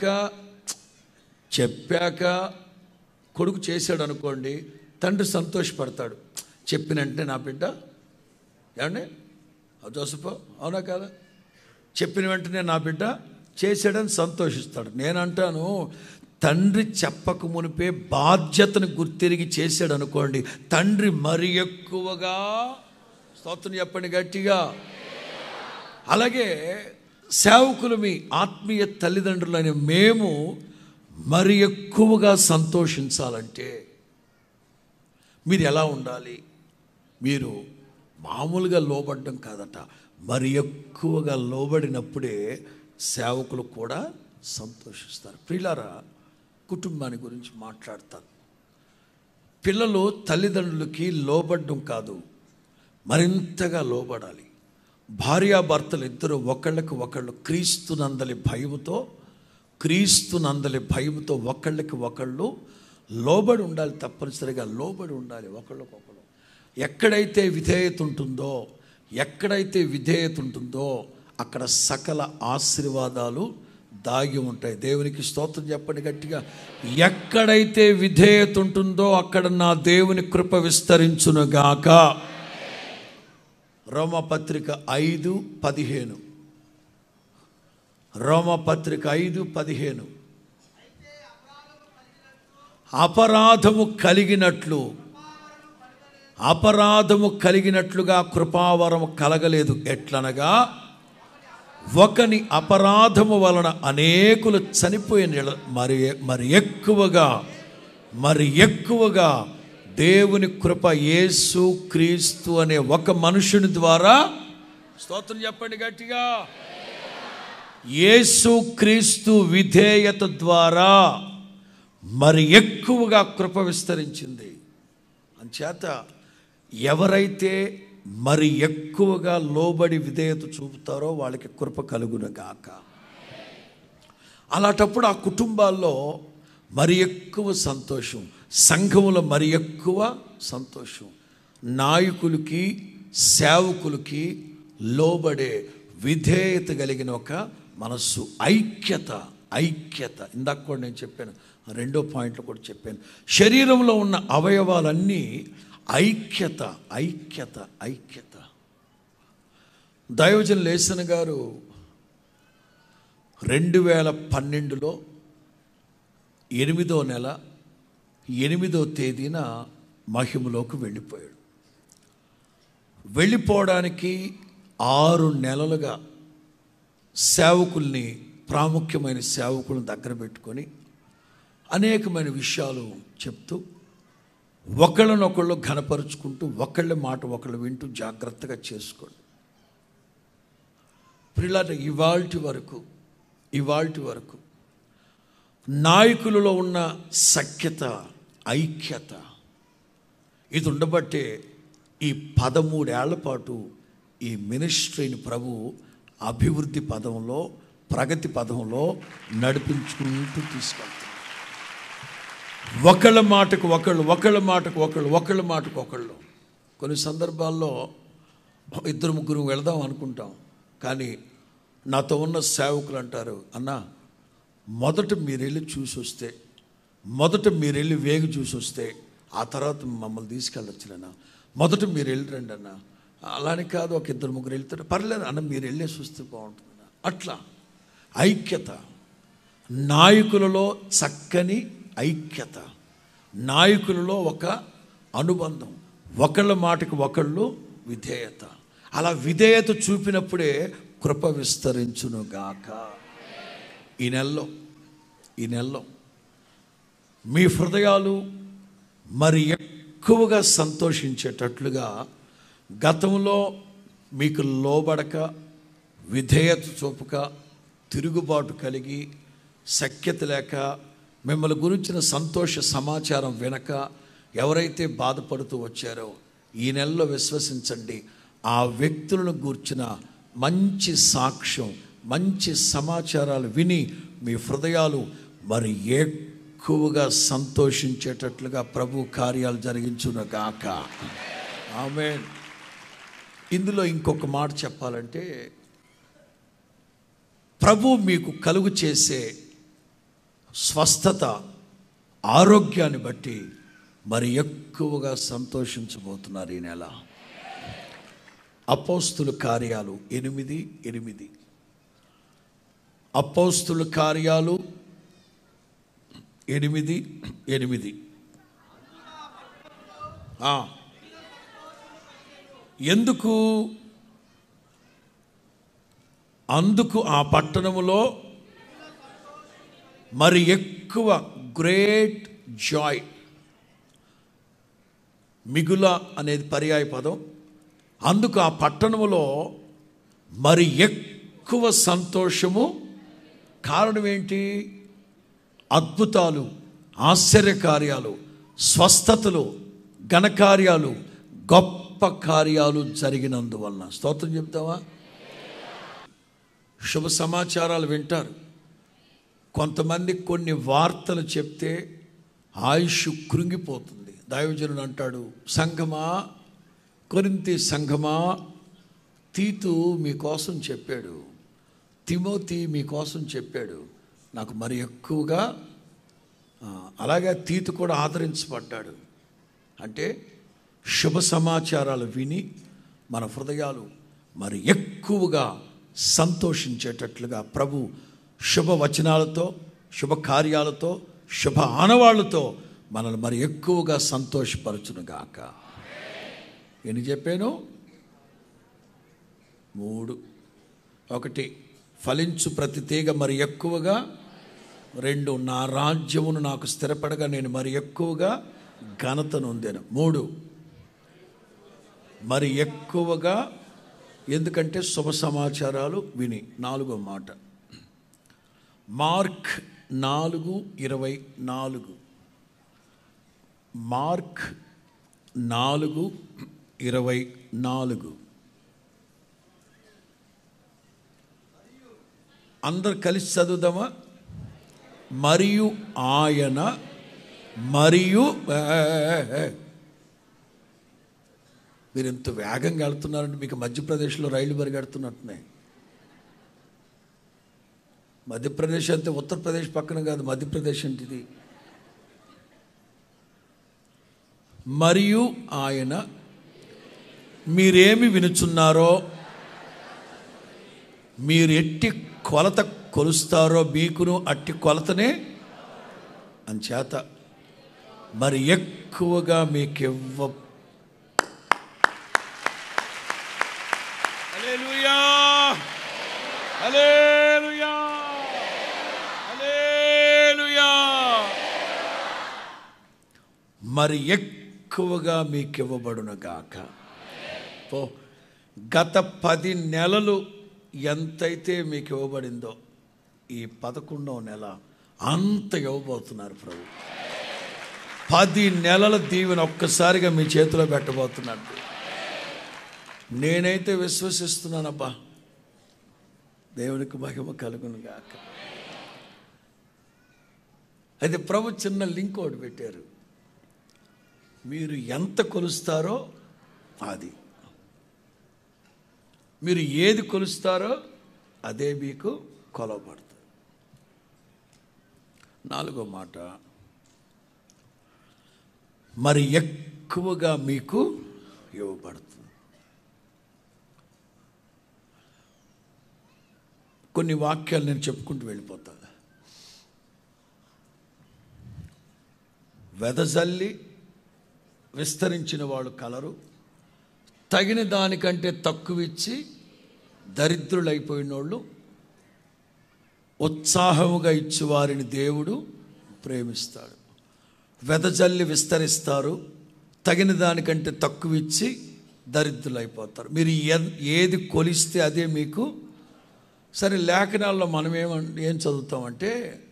చెప్పాక కొడుకు చేశాడు అనుకోండి, తండ్రి సంతోషపడతాడు. చెప్పినంటే నా బిడ్డ ఏమండి జోసఫ్ అవునా కదా, చెప్పిన వెంటనే నా బిడ్డ చేశాడని సంతోషిస్తాడు. నేనంటాను, తండ్రి చెప్పక మునిపే బాధ్యతను గుర్తిరిగి చేశాడు అనుకోండి, తండ్రి మరి ఎక్కువగా, స్తోత్రం చెప్పండి గట్టిగా. అలాగే సేవకులు మీ ఆత్మీయ తల్లిదండ్రులని మేము మరి ఎక్కువగా సంతోషించాలంటే మీరు ఎలా ఉండాలి? మీరు మామూలుగా లోబడ్డం కాదట, మరి ఎక్కువగా లోబడినప్పుడే సేవకులు కూడా సంతోషిస్తారు. ప్రియులారా, కుటుంబాన్ని గురించి మాట్లాడతాను. పిల్లలు తల్లిదండ్రులకి లోబడ్డం కాదు, మరింతగా లోబడాలి. భార్యాభర్తలు ఇద్దరు ఒకళ్ళకి ఒకళ్ళు క్రీస్తునందలి భయముతో క్రీస్తునందలి భయముతో ఒకళ్ళకి ఒకళ్ళు లోబడి ఉండాలి. తప్పనిసరిగా లోబడి ఉండాలి ఒకళ్ళకొకళ్ళు. ఎక్కడైతే విధేయత ఉంటుందో ఎక్కడైతే విధేయత ఉంటుందో అక్కడ సకల ఆశీర్వాదాలు దాగి ఉంటాయి. దేవునికి స్తోత్రం చెప్పండి గట్టిగా. ఎక్కడైతే విధేయత ఉంటుందో అక్కడ నా దేవుని కృప విస్తరించునుగాక. రోమపత్రిక ఐదు పదిహేను రోమపత్రిక ఐదు పదిహేను అపరాధము కలిగినట్లు అపరాధము కలిగినట్లుగా కృపావరము కలగలేదు. ఎట్లనగా ఒకని అపరాధము వలన అనేకులు చనిపోయిన మరి మరి ఎక్కువగా మరి ఎక్కువగా దేవుని కృప యేసు క్రీస్తు అనే ఒక మనుషుని ద్వారా, స్తోత్రం చెప్పండి గట్టిగా, యేసు క్రీస్తు విధేయత ద్వారా మరి ఎక్కువగా కృప విస్తరించింది. అంచేత ఎవరైతే మరి ఎక్కువగా లోబడి విధేయత చూపుతారో వాళ్ళకి కృప కలుగునుగాక. అలాంటప్పుడు ఆ కుటుంబాల్లో మరి ఎక్కువ సంతోషం, సంఘములో మరి ఎక్కువ సంతోషం, నాయకులకి సేవకులకి లోబడే విధేయత కలిగిన ఒక మనస్సు, ఐక్యత ఐక్యత ఇందాక కూడా నేను చెప్పాను, రెండో పాయింట్లో కూడా చెప్పాను. శరీరంలో ఉన్న అవయవాలన్నీ ఐక్యత ఐక్యత ఐక్యత. దైవజన్ లేసన్ గారు రెండు వేల పన్నెండులో ఎనిమిదో నెల ఎనిమిదో తేదీన మహిమలోకి వెళ్ళిపోయాడు. వెళ్ళిపోవడానికి ఆరు నెలలుగా సేవకుల్ని, ప్రాముఖ్యమైన సేవకులను దగ్గర పెట్టుకొని అనేకమైన విషయాలు చెప్తూ ఒకళ్ళనొకళ్ళు ఘనపరుచుకుంటూ ఒకళ్ళ మాట ఒకళ్ళు వింటూ జాగ్రత్తగా చేసుకోండి. పిల్లల ఇవాల్టి వరకు ఇవాల్టి వరకు నాయకులలో ఉన్న సఖ్యత, ఐక్యత ఇది ఉండబట్టే ఈ పదమూడేళ్ల పాటు ఈ మినిస్ట్రీని ప్రభు అభివృద్ధి పదంలో, ప్రగతి పదంలో నడిపించుకుంటూ తీసుకెళ్తారు. ఒకళ్ళ మాటకు ఒకళ్ళు ఒకళ్ళ మాటకు ఒకళ్ళు ఒకళ్ళ మాటకు ఒకళ్ళు. కొన్ని సందర్భాల్లో ఇద్దరు ముగ్గురు వెళదాం అనుకుంటాం, కానీ నాతో ఉన్న సేవకులు అంటారు, అన్న మొదట మీరు వెళ్ళి చూసి వస్తే, మొదట మీరు వెళ్ళి వేగి చూసి వస్తే ఆ తర్వాత మమ్మల్ని తీసుకెళ్ళొచ్చులన్నా, మొదట మీరు వెళ్ళి రండి అన్న. అలానే కాదు, ఒక ఇద్దరు ముగ్గురు వెళ్తారు, పర్లేదు అన్న మీరు వెళ్ళే చూస్తే బాగుంటుంది. అట్లా ఐక్యత, నాయకులలో చక్కని ఐక్యత, నాయకులలో ఒక అనుబంధం, ఒకళ్ళ మాటకు ఒకళ్ళు విధేయత. అలా విధేయత చూపినప్పుడే కృప విస్తరించునుగాక. ఈ నెలలో ఈ నెలలో మీ హృదయాలు మరి ఎక్కువగా సంతోషించేటట్లుగా, గతంలో మీకు లోబడక, విధేయత చూపక, తిరుగుబాటు కలిగి, సఖ్యత లేక, మిమ్మల్ని గురించిన సంతోష సమాచారం వినక ఎవరైతే బాధపడుతూ వచ్చారో ఈ నెలలో విశ్వసించండి, ఆ వ్యక్తులను గూర్చిన మంచి సాక్ష్యం, మంచి సమాచారాలు విని మీ హృదయాలు మరి ఎక్కువగా సంతోషించేటట్లుగా ప్రభు కార్యాలు జరిగించునుగాక. ఆమేన్. ఇందులో ఇంకొక మాట చెప్పాలంటే, ప్రభు మీకు కలుగు చేసే స్వస్థత, ఆరోగ్యాన్ని బట్టి మరి ఎక్కువగా సంతోషించబోతున్నారు ఈ నెల. అపోస్తుల కార్యాలు ఎనిమిది ఎనిమిది అపోస్తుల కార్యాలు ఎనిమిది ఎనిమిది ఎందుకు అందుకు ఆ పట్టణములో మరి ఎక్కువ, గ్రేట్ జాయ్, మిగుల అనేది పర్యాయ పదం. అందుకు ఆ పట్టణములో మరి ఎక్కువ సంతోషము. కారణం ఏంటి? అద్భుతాలు, ఆశ్చర్యకార్యాలు, స్వస్థతలు, ఘనకార్యాలు, గొప్ప కార్యాలు జరిగినందువలన. స్తోత్రం చెప్తావా? శుభ సమాచారాలు వింటారు. కొంతమంది కొన్ని వార్తలు చెప్తే ఆయుష్ కృంగిపోతుంది. దైవజనుడు అంటాడు, సంఘమా కొరింథీ సంఘమా, తీతు మీకోసం చెప్పాడు, తిమోతి మీకోసం చెప్పాడు. నాకు మరి ఎక్కువగా అలాగే తీతు కూడా ఆదరించబడ్డాడు. అంటే శుభ సమాచారాలు విని మన హృదయాలు మరి ఎక్కువగా సంతోషించేటట్లుగా ప్రభు శుభ వచనాలతో, శుభ కార్యాలతో, శుభ ఆనవాళ్లతో మనల్ని మరి ఎక్కువగా సంతోషపరచునుగాక. ఎన్ని చెప్పాను? మూడు. ఒకటి, ఫలించు ప్రతి తీగ మరి ఎక్కువగా. రెండు, నా రాజ్యమును నాకు స్థిరపడగా నేను మరి ఎక్కువగా ఘనత నొందాను. మూడు, మరి ఎక్కువగా, ఎందుకంటే శుభ సమాచారాలు విని. నాలుగో మాట, మార్క్ నాలుగు ఇరవై నాలుగు. మార్క్ నాలుగు ఇరవై నాలుగు. అందరు కలిసి చదువుదామా? మరియు ఆయన, మరియు మీరు ఎంత వేగంగా వెళ్తున్నారంటే మీకు మధ్యప్రదేశ్లో రైలు పరిగెడుతున్నట్టున్నాయి. మధ్యప్రదేశ్ అంటే ఉత్తరప్రదేశ్ పక్కన కాదు, మధ్యప్రదేశ్ అంటే ఇది. మరియు ఆయన, మీరేమి వినుచున్నారో, మీరు ఎట్టి కొలత కొలుస్తారో మీకును అట్టి కొలతనే అంచేత మరి ఎక్కువగా మీకు ఇవ్వ. హల్లెలూయా, హల్లెలూయా, హల్లెలూయా. మరి ఎక్కువగా మీకు ఇవ్వబడునుగాక. పో, గత పది నెలలు ఎంతైతే మీకు ఇవ్వబడిందో ఈ పదకొండవ నెల అంత ఇవ్వబోతున్నారు ప్రభు. పది నెలల దీవెన ఒక్కసారిగా మీ చేతిలో పెట్టబోతున్నాడు. నేనైతే విశ్వసిస్తున్నానబ్బా. దేవునికి మహిమ కలుగును గాక. అయితే ప్రభు చిన్న లింక్ ఒకటి పెట్టారు. మీరు ఎంత కొలుస్తారో అది, మీరు ఏది కొలుస్తారో అదే మీకు కొలవబడుతుంది. నాలుగో మాట, మరి ఎక్కువగా మీకు ఇవ్వబడుతుంది. కొన్ని వాక్యాలు నేను చెప్పుకుంటూ వెళ్ళిపోతా. వెదజల్లి విస్తరించిన వాళ్ళు కలరు, తగిన దానికంటే తక్కువ ఇచ్చి దరిద్రులైపోయిన వాళ్ళు ఉత్సాహముగా ఇచ్చి వారిని దేవుడు ప్రేమిస్తాడు. వెదజల్లి విస్తరిస్తారు, తగిన దానికంటే తక్కువ ఇచ్చి దరిద్రులైపోతారు. మీరు ఏది కొలిస్తే అదే మీకు. సరే, లేఖనాల్లో మనం ఏమ ఏం చదువుతామంటే,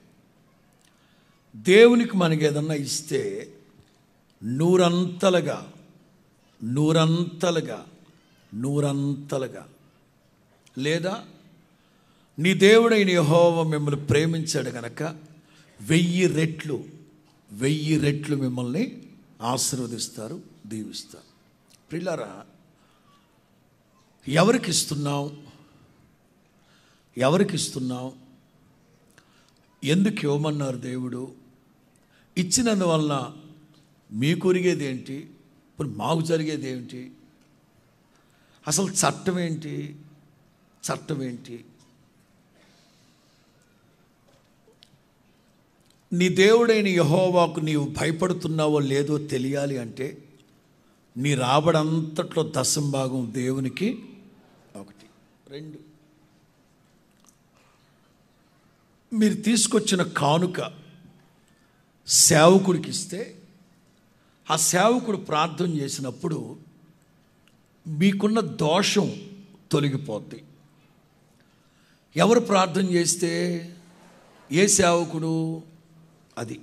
దేవునికి మనకి ఏదన్నా ఇస్తే నూరంతలుగా నూరంతలుగా నూరంతలుగా లేదా నీ దేవుడైన యెహోవా మిమ్మల్ని ప్రేమించాడు కనుక వెయ్యి రెట్లు వెయ్యి రెట్లు మిమ్మల్ని ఆశీర్వదిస్తారు, దీవిస్తారు. ప్రియులారా, ఎవరికి ఇస్తున్నావు? ఎవరికి ఇస్తున్నావు? ఎందుకు ఇవ్వమన్నారు దేవుడు? ఇచ్చినందువల్ల మీకు ఒరిగేది ఏంటి? ఇప్పుడు మాకు జరిగేది ఏమిటి? అసలు చట్టం ఏంటి? చట్టం ఏంటి? నీ దేవుడైన యెహోవాకు నీవు భయపడుతున్నావో లేదో తెలియాలి అంటే నీ రాబడంతట్లో దశం భాగం దేవునికి ఒకటి. రెండు, మీరు తీసుకొచ్చిన కానుక సేవకుడికి ఇస్తే ఆ సేవకుడు ప్రార్థన చేసినప్పుడు మీకున్న దోషం తొలగిపోద్ది. ఎవరు ప్రార్థన చేస్తే? ఏ సేవకుడు? అది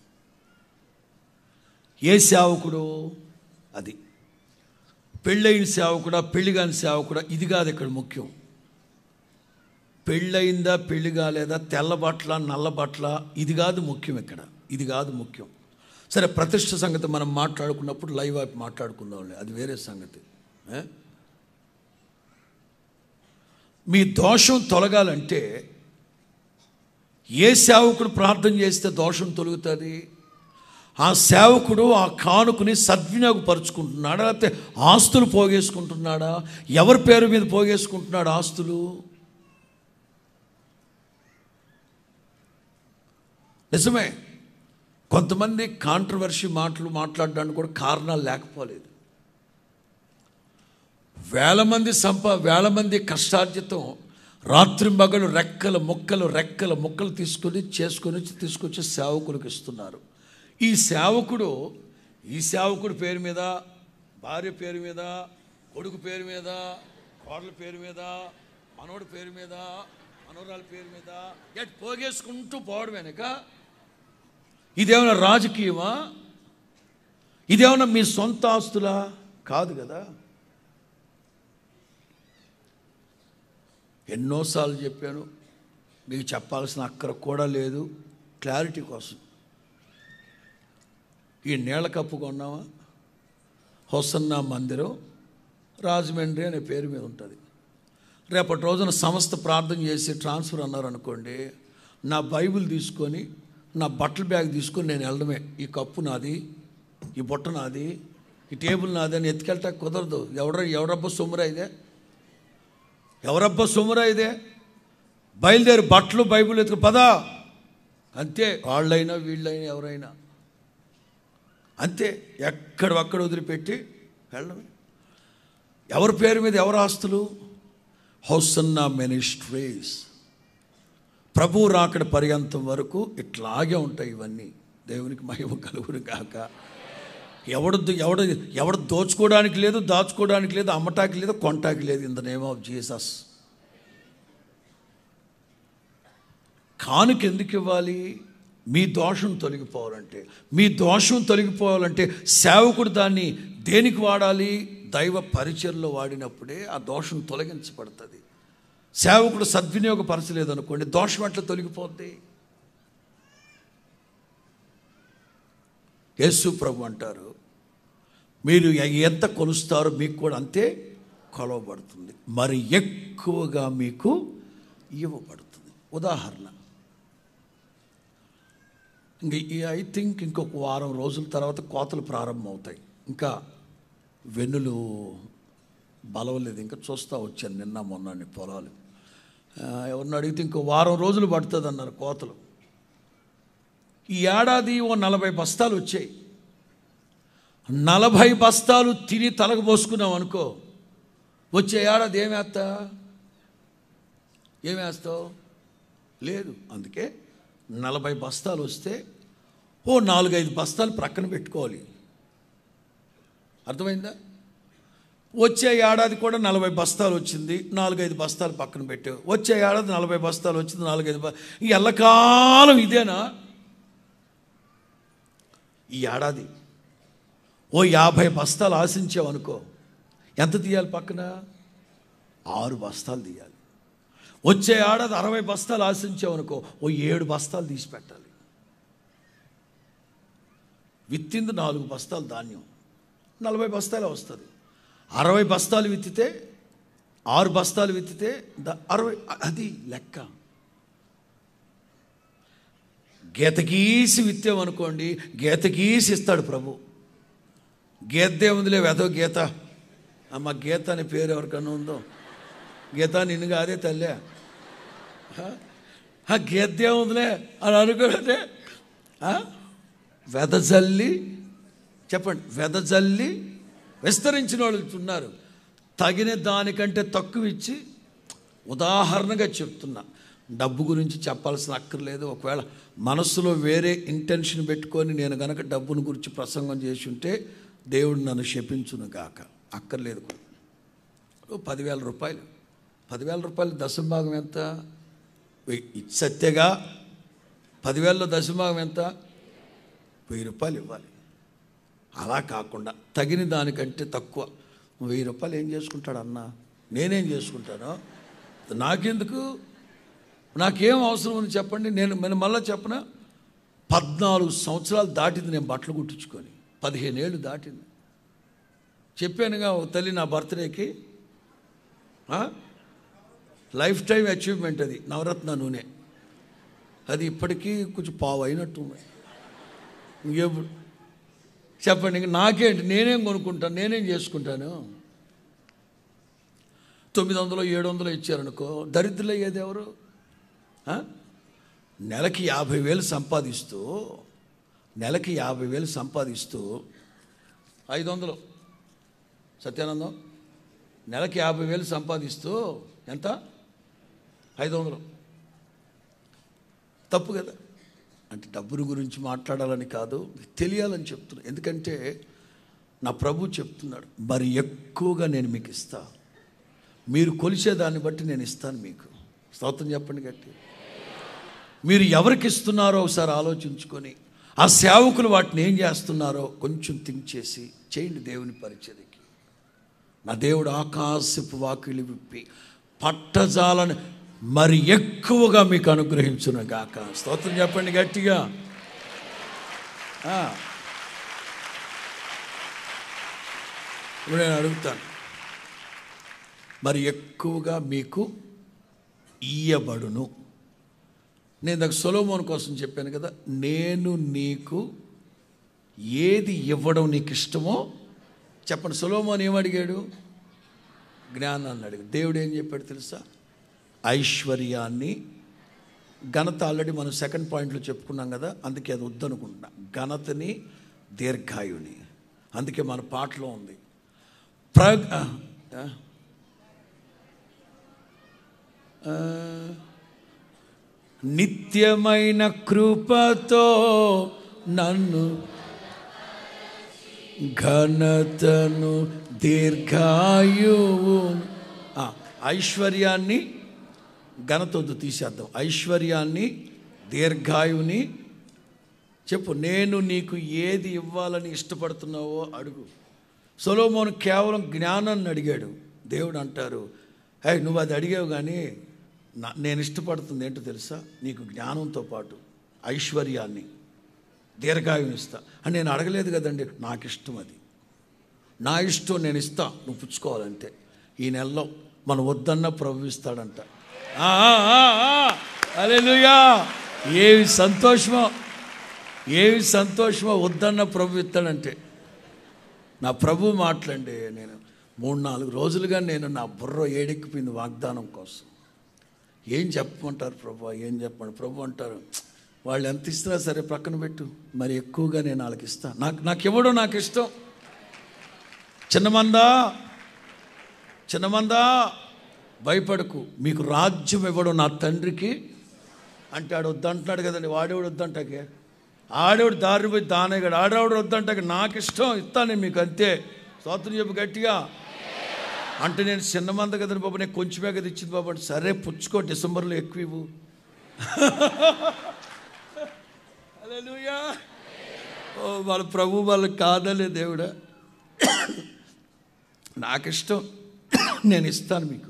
ఏ సేవకుడు? అది పెళ్ళైన సేవకుడా, పెళ్లి కాని సేవకుడా? ఇది కాదు ఇక్కడ ముఖ్యం. పెళ్ళయిందా, పెళ్లి కాలేదా, తెల్ల బట్ల, నల్ల బట్ల, ఇది కాదు ముఖ్యం ఇక్కడ. ఇది కాదు ముఖ్యం. సరే, ప్రతిష్ఠ సంగతి మనం మాట్లాడుకున్నప్పుడు లైవ్ అయిపోయి మాట్లాడుకుందాంలే, అది వేరే సంగతి. మీ దోషం తొలగాలంటే ఏ సేవకుడు ప్రార్థన చేస్తే దోషం తొలుగుతుంది? ఆ సేవకుడు ఆ కానుకని సద్వినియోగపరుచుకుంటున్నాడా, లేకపోతే ఆస్తులు పోగేసుకుంటున్నాడా? ఎవరి పేరు మీద పోగేసుకుంటున్నాడు ఆస్తులు? నిజమే, కొంతమంది కాంట్రవర్సీ మాటలు మాట్లాడడానికి కూడా కారణాలు లేకపోలేదు. వేల మంది సంప వేల మంది కష్టార్జితం రాత్రి మగలు రెక్కల ముక్కలు రెక్కల ముక్కలు తీసుకొని చేసుకొని తీసుకొచ్చి సేవకులకు ఇస్తున్నారు. ఈ సేవకుడు ఈ సేవకుడు పేరు మీద, భార్య పేరు మీద, కొడుకు పేరు మీద, కోడల పేరు మీద, మనవడి పేరు మీద, మనవరాల పేరు మీద ఎట్ పోగేసుకుంటూ పోవడం వెనుక ఇదేమన్నా రాజకీయమా? ఇదేమన్నా మీ సొంత ఆస్తులా? కాదు కదా. ఎన్నోసార్లు చెప్పాను, మీకు చెప్పాల్సిన అక్కర కూడా లేదు. క్లారిటీ కోసం ఈ నీళ్ళ కప్పు కొన్నావా? హొసన్నా మందిరం రాజమండ్రి అనే పేరు మీద ఉంటుంది. రేపటి రోజున సంస్థ ప్రార్థన చేసి ట్రాన్స్ఫర్ అన్నారు అనుకోండి, నా బైబిల్ తీసుకొని నా బట్టల బ్యాగ్ తీసుకొని నేను వెళ్ళడమే. ఈ కప్పు నాది, ఈ బుట్ట నాది, ఈ టేబుల్ నాది అని ఎత్తుకెళ్తా కుదరదు. ఎవడ ఎవరబ్బా సొమ్మురా ఇదే, ఎవరబ్బా సొమ్మురా ఇదే, బయలుదేరి బట్టలు బైబిల్ ఎత్తుకు పదా అంతే. వాళ్ళైనా వీళ్ళైనా ఎవరైనా అంతే, ఎక్కడ ఒక్కడ వదిలిపెట్టి వెళ్ళడమే. ఎవరి పేరు మీద ఎవరు ఆస్తులు? Hosanna ministries. ప్రభు రాకడ పర్యంతం వరకు ఇట్లాగే ఉంటాయి ఇవన్నీ. దేవునికి మహిమ కలుగును గాక. ఎవడు ఎవడ ఎవడు దోచుకోవడానికి లేదు, దాచుకోవడానికి లేదు, అమ్మటానికి లేదు, కొంటాకి లేదు. In the name of Jesus. కానుక ఎందుకు ఇవ్వాలి? మీ దోషం తొలగిపోవాలంటే. మీ దోషం తొలగిపోవాలంటే సేవకుడు దాన్ని దేనికి వాడాలి? దైవ పరిచర్లో వాడినప్పుడే ఆ దోషం తొలగించబడుతుంది. సేవకుడు సద్వినియోగపరచలేదు అనుకోండి, దోషం ఎట్లా తొలగిపోద్ది? యేసు ప్రభు అంటారు, మీరు ఎంత కొలుస్తారో మీకు కూడా అంతే కొలవబడుతుంది, మరి ఎక్కువగా మీకు ఇవ్వబడుతుంది. ఉదాహరణ, ఇంక ఐ థింక్ ఇంకొక వారం రోజుల తర్వాత కోతలు ప్రారంభమవుతాయి. ఇంకా వెన్నులు బలవలేదు, ఇంకా చూస్తూ వచ్చాను నిన్న మొన్న పొలాలు. ఎవరిని అడిగితే ఇంకో వారం రోజులు పడుతుంది అన్నారు కోతలు. ఈ ఏడాది ఓ నలభై బస్తాలు వచ్చాయి. నలభై బస్తాలు తిని తలకు పోసుకున్నాం అనుకో, వచ్చే ఏడాది ఏమేస్తా ఏమేస్తావు? లేదు. అందుకే నలభై బస్తాలు వస్తే ఓ నాలుగైదు బస్తాలు ప్రక్కన పెట్టుకోవాలి. అర్థమైందా? వచ్చే ఏడాది కూడా నలభై బస్తాలు వచ్చింది, నాలుగైదు బస్తాలు పక్కన పెట్టావు. వచ్చే ఏడాది నలభై బస్తాలు వచ్చింది, నాలుగైదు బ ఈ ఎల్లకాలం ఇదేనా? ఈ ఏడాది ఓ యాభై బస్తాలు ఆశించావు అనుకో, ఎంత తీయాలి పక్కన? ఆరు బస్తాలు తీయాలి. వచ్చే ఏడాది అరవై బస్తాలు ఆశించావు అనుకో, ఓ ఏడు బస్తాలు తీసి పెట్టాలి. విత్తింది నాలుగు బస్తాలు ధాన్యం, నలభై బస్తాలే వస్తుంది. అరవై బస్తాలు విత్తితే, ఆరు బస్తాలు విత్తితే ద అరవై, అది లెక్క. గీత గీసి విత్తామనుకోండి, గీత గీసి ఇస్తాడు ప్రభు. గీతే ఉందిలే వెదో గీత, అమ్మ గీత అనే పేరు ఎవరికన్నా ఉందో? గీత నిన్ను కాదే తల్లే, గీతే ఉందిలే అని అనుకుంటే వెదజల్లి, చెప్పండి, వెదజల్లి విస్తరించిన వాళ్ళు ఉన్నారు. తగిన దానికంటే తక్కువ ఇచ్చి, ఉదాహరణగా చెప్తున్నా, డబ్బు గురించి చెప్పాల్సిన అక్కర్లేదు. ఒకవేళ మనస్సులో వేరే ఇంటెన్షన్ పెట్టుకొని నేను కనుక డబ్బును గురించి ప్రసంగం చేసి ఉంటే దేవుడు నన్ను శపించును గాక. అక్కర్లేదు. పదివేల రూపాయలు పదివేల రూపాయలు దశభాగం ఎంత? సత్యగా పదివేలలో దశభాగం ఎంత? వెయ్యి రూపాయలు ఇవ్వాలి. అలా కాకుండా తగిన దానికంటే తక్కువ వెయ్యి రూపాయలు ఏం చేసుకుంటాడు అన్న? నేనేం చేసుకుంటాను? నాకెందుకు? నాకేం అవసరం ఉంది చెప్పండి. నేను నేను మళ్ళీ చెప్పనా, పద్నాలుగు సంవత్సరాలు దాటింది నేను బట్టలు కుట్టించుకొని, పదిహేను ఏళ్ళు దాటింది. చెప్పానుగా ఒక తల్లి నా బర్త్డేకి లైఫ్ టైం అచీవ్మెంట్ అది నవరత్న నూనె. అది ఇప్పటికీ కొంచెం పావు అయినట్టు ఇంకెప్పుడు చెప్పండి. ఇంక నాకేంటి, నేనేం కొనుక్కుంటాను, నేనేం చేసుకుంటాను. తొమ్మిది వందలు ఏడు వందలు ఇచ్చారనుకో, దరిద్రులు అయ్యేది ఎవరు? నెలకి యాభై వేలు సంపాదిస్తూ నెలకి యాభై వేలు సంపాదిస్తూ ఐదు వందలు సత్యానందం నెలకి యాభై వేలు సంపాదిస్తూ ఎంత? ఐదు వందలు. తప్పు కదా. అంటే డబ్బుల గురించి మాట్లాడాలని కాదు, తెలియాలని చెప్తున్నాను. ఎందుకంటే నా ప్రభు చెప్తున్నాడు, మరి ఎక్కువగా నేను మీకు ఇస్తా, మీరు కొలిచేదాన్ని బట్టి నేను ఇస్తాను మీకు. స్తోత్రం చెప్పండి గట్టి. మీరు ఎవరికి ఇస్తున్నారో ఒకసారి ఆలోచించుకొని, ఆ సేవకులు వాటిని ఏం చేస్తున్నారో కొంచెం థింక్ చేసి చేయండి దేవుని పరిచర్యకి. నా దేవుడు ఆకాశపు వాకిలి విప్పి పట్టజాలని మరి ఎక్కువగా మీకు అనుగ్రహించును గాక. స్తోత్రం చెప్పండి గట్టిగా. ఇప్పుడు నేను అడుగుతాను, మరి ఎక్కువగా మీకు ఇయ్యబడును. నేను నాకు సొలొమోను కోసం చెప్పాను కదా, నేను నీకు ఏది ఇవ్వడం నీకు ఇష్టమో చెప్పండి. సొలొమోను ఏమడిగాడు? జ్ఞానాన్ని అడిగాడు. దేవుడు ఏం చెప్పాడు తెలుసా? ఐశ్వర్యాన్ని, ఘనత. ఆల్రెడీ మనం సెకండ్ పాయింట్లో చెప్పుకున్నాం కదా, అందుకే అది వద్దనుకుంటున్నా. ఘనతని, దీర్ఘాయుని. అందుకే మన పాటలో ఉంది ప్ర నిత్యమైన కృపతో నన్ను, ఘనతను, దీర్ఘాయువు. ఐశ్వర్యాన్ని, ఘనతొద్దు తీసేద్దాం. ఐశ్వర్యాన్ని, దీర్ఘాయువుని చెప్పు. నేను నీకు ఏది ఇవ్వాలని ఇష్టపడుతున్నావో అడుగు. సొలొమోను కేవలం జ్ఞానాన్ని అడిగాడు. దేవుడు అంటారు, హే నువ్వు అది అడిగావు కానీ నా నేను ఇష్టపడుతుంది ఏంటో తెలుసా? నీకు జ్ఞానంతో పాటు ఐశ్వర్యాన్ని, దీర్ఘాయువుని ఇస్తా అని నేను అడగలేదు కదండి. నాకు ఇష్టం, అది నా ఇష్టం, నేను ఇస్తా, నువ్వు పుచ్చుకోవాలంటే. ఈ నెలలో మనం వద్దన్న ప్రభు ఇస్తాడంట. హల్లెలూయా. ఏవి సంతోషమో, ఏవి సంతోషమో వద్దన్న ప్రభు ఇస్తాడంటే. నా ప్రభు మాట్లాడండి. నేను మూడు నాలుగు రోజులుగా నేను నా బుర్ర ఏడెక్కిపోయింది వాగ్దానం కోసం. ఏం చెప్పమంటారు ప్రభు, ఏం చెప్పండి ప్రభు అంటారు. వాళ్ళు ఎంత ఇస్తున్నా సరే ప్రక్కన పెట్టు, మరి ఎక్కువగా నేను వాళ్ళకి ఇస్తాను. నాకు నాకు ఇవ్వడం నాకు ఇష్టం. చిన్నమందా చిన్నమందా భయపడకు, మీకు రాజ్యం ఇవ్వడం నా తండ్రికి అంటే ఆడు వద్దంటున్నాడు కదండి. వాడేవాడు వద్దంటాకే, ఆడేవాడు దారి పోయి దానేగాడు. ఆడేవాడు వద్దంటాకే, నాకు ఇష్టం ఇస్తాను మీకు, అంతే. స్తోత్రం చెప్పు గట్టిగా. అంటే నేను చిన్నమంద కదండి బాబు, నేను కొంచెమే కదా ఇచ్చింది బాబు అంటే, సరే పుచ్చుకో, డిసెంబర్లో ఎక్కువ ఇవ్వు. హల్లెలూయా. ఓ వాళ్ళ ప్రభు వాళ్ళకి కాదలే దేవుడా. నాకు ఇష్టం, నేను ఇస్తాను మీకు.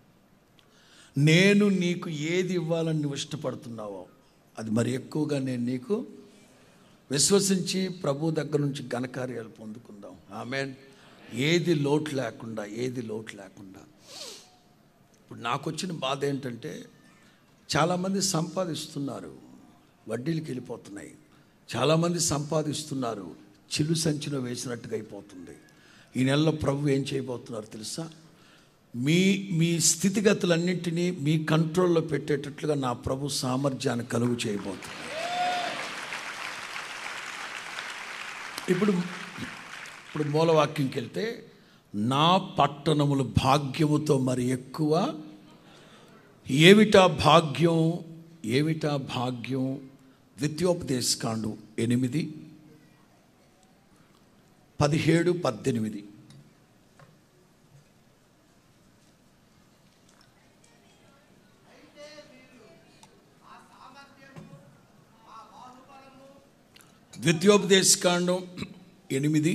నేను నీకు ఏది ఇవ్వాలని నువ్వు ఇష్టపడుతున్నావో అది మరి ఎక్కువగా నేను నీకు. విశ్వసించి ప్రభు దగ్గర నుంచి ఘనకార్యాలు పొందుకుందాం. ఆమేన్. ఏది లోటు లేకుండా, ఏది లోటు లేకుండా. ఇప్పుడు నాకు వచ్చిన బాధ ఏంటంటే, చాలామంది సంపాదిస్తున్నారు, వడ్డీలకి వెళ్ళిపోతున్నాయి. చాలామంది సంపాదిస్తున్నారు, చిల్లు సంచిలో వేసినట్టుగా అయిపోతుంది. ఈ నెలలో ప్రభు ఏం చేయబోతున్నారు తెలుసా? మీ మీ స్థితిగతులన్నింటినీ మీ కంట్రోల్లో పెట్టేటట్లుగా నా ప్రభు సామర్థ్యాన్ని కలుగు చేయబోతుంది. ఇప్పుడు ఇప్పుడు మూలవాక్యంకి వెళ్తే, నా పట్టణములు భాగ్యముతో మరి ఎక్కువ. ఏమిటా భాగ్యం? ఏమిటా భాగ్యం? ద్వితీయోపదేశకాండం ఎనిమిది పదిహేడు పద్దెనిమిది. ద్వితీయోపదేశకాండం ఎనిమిది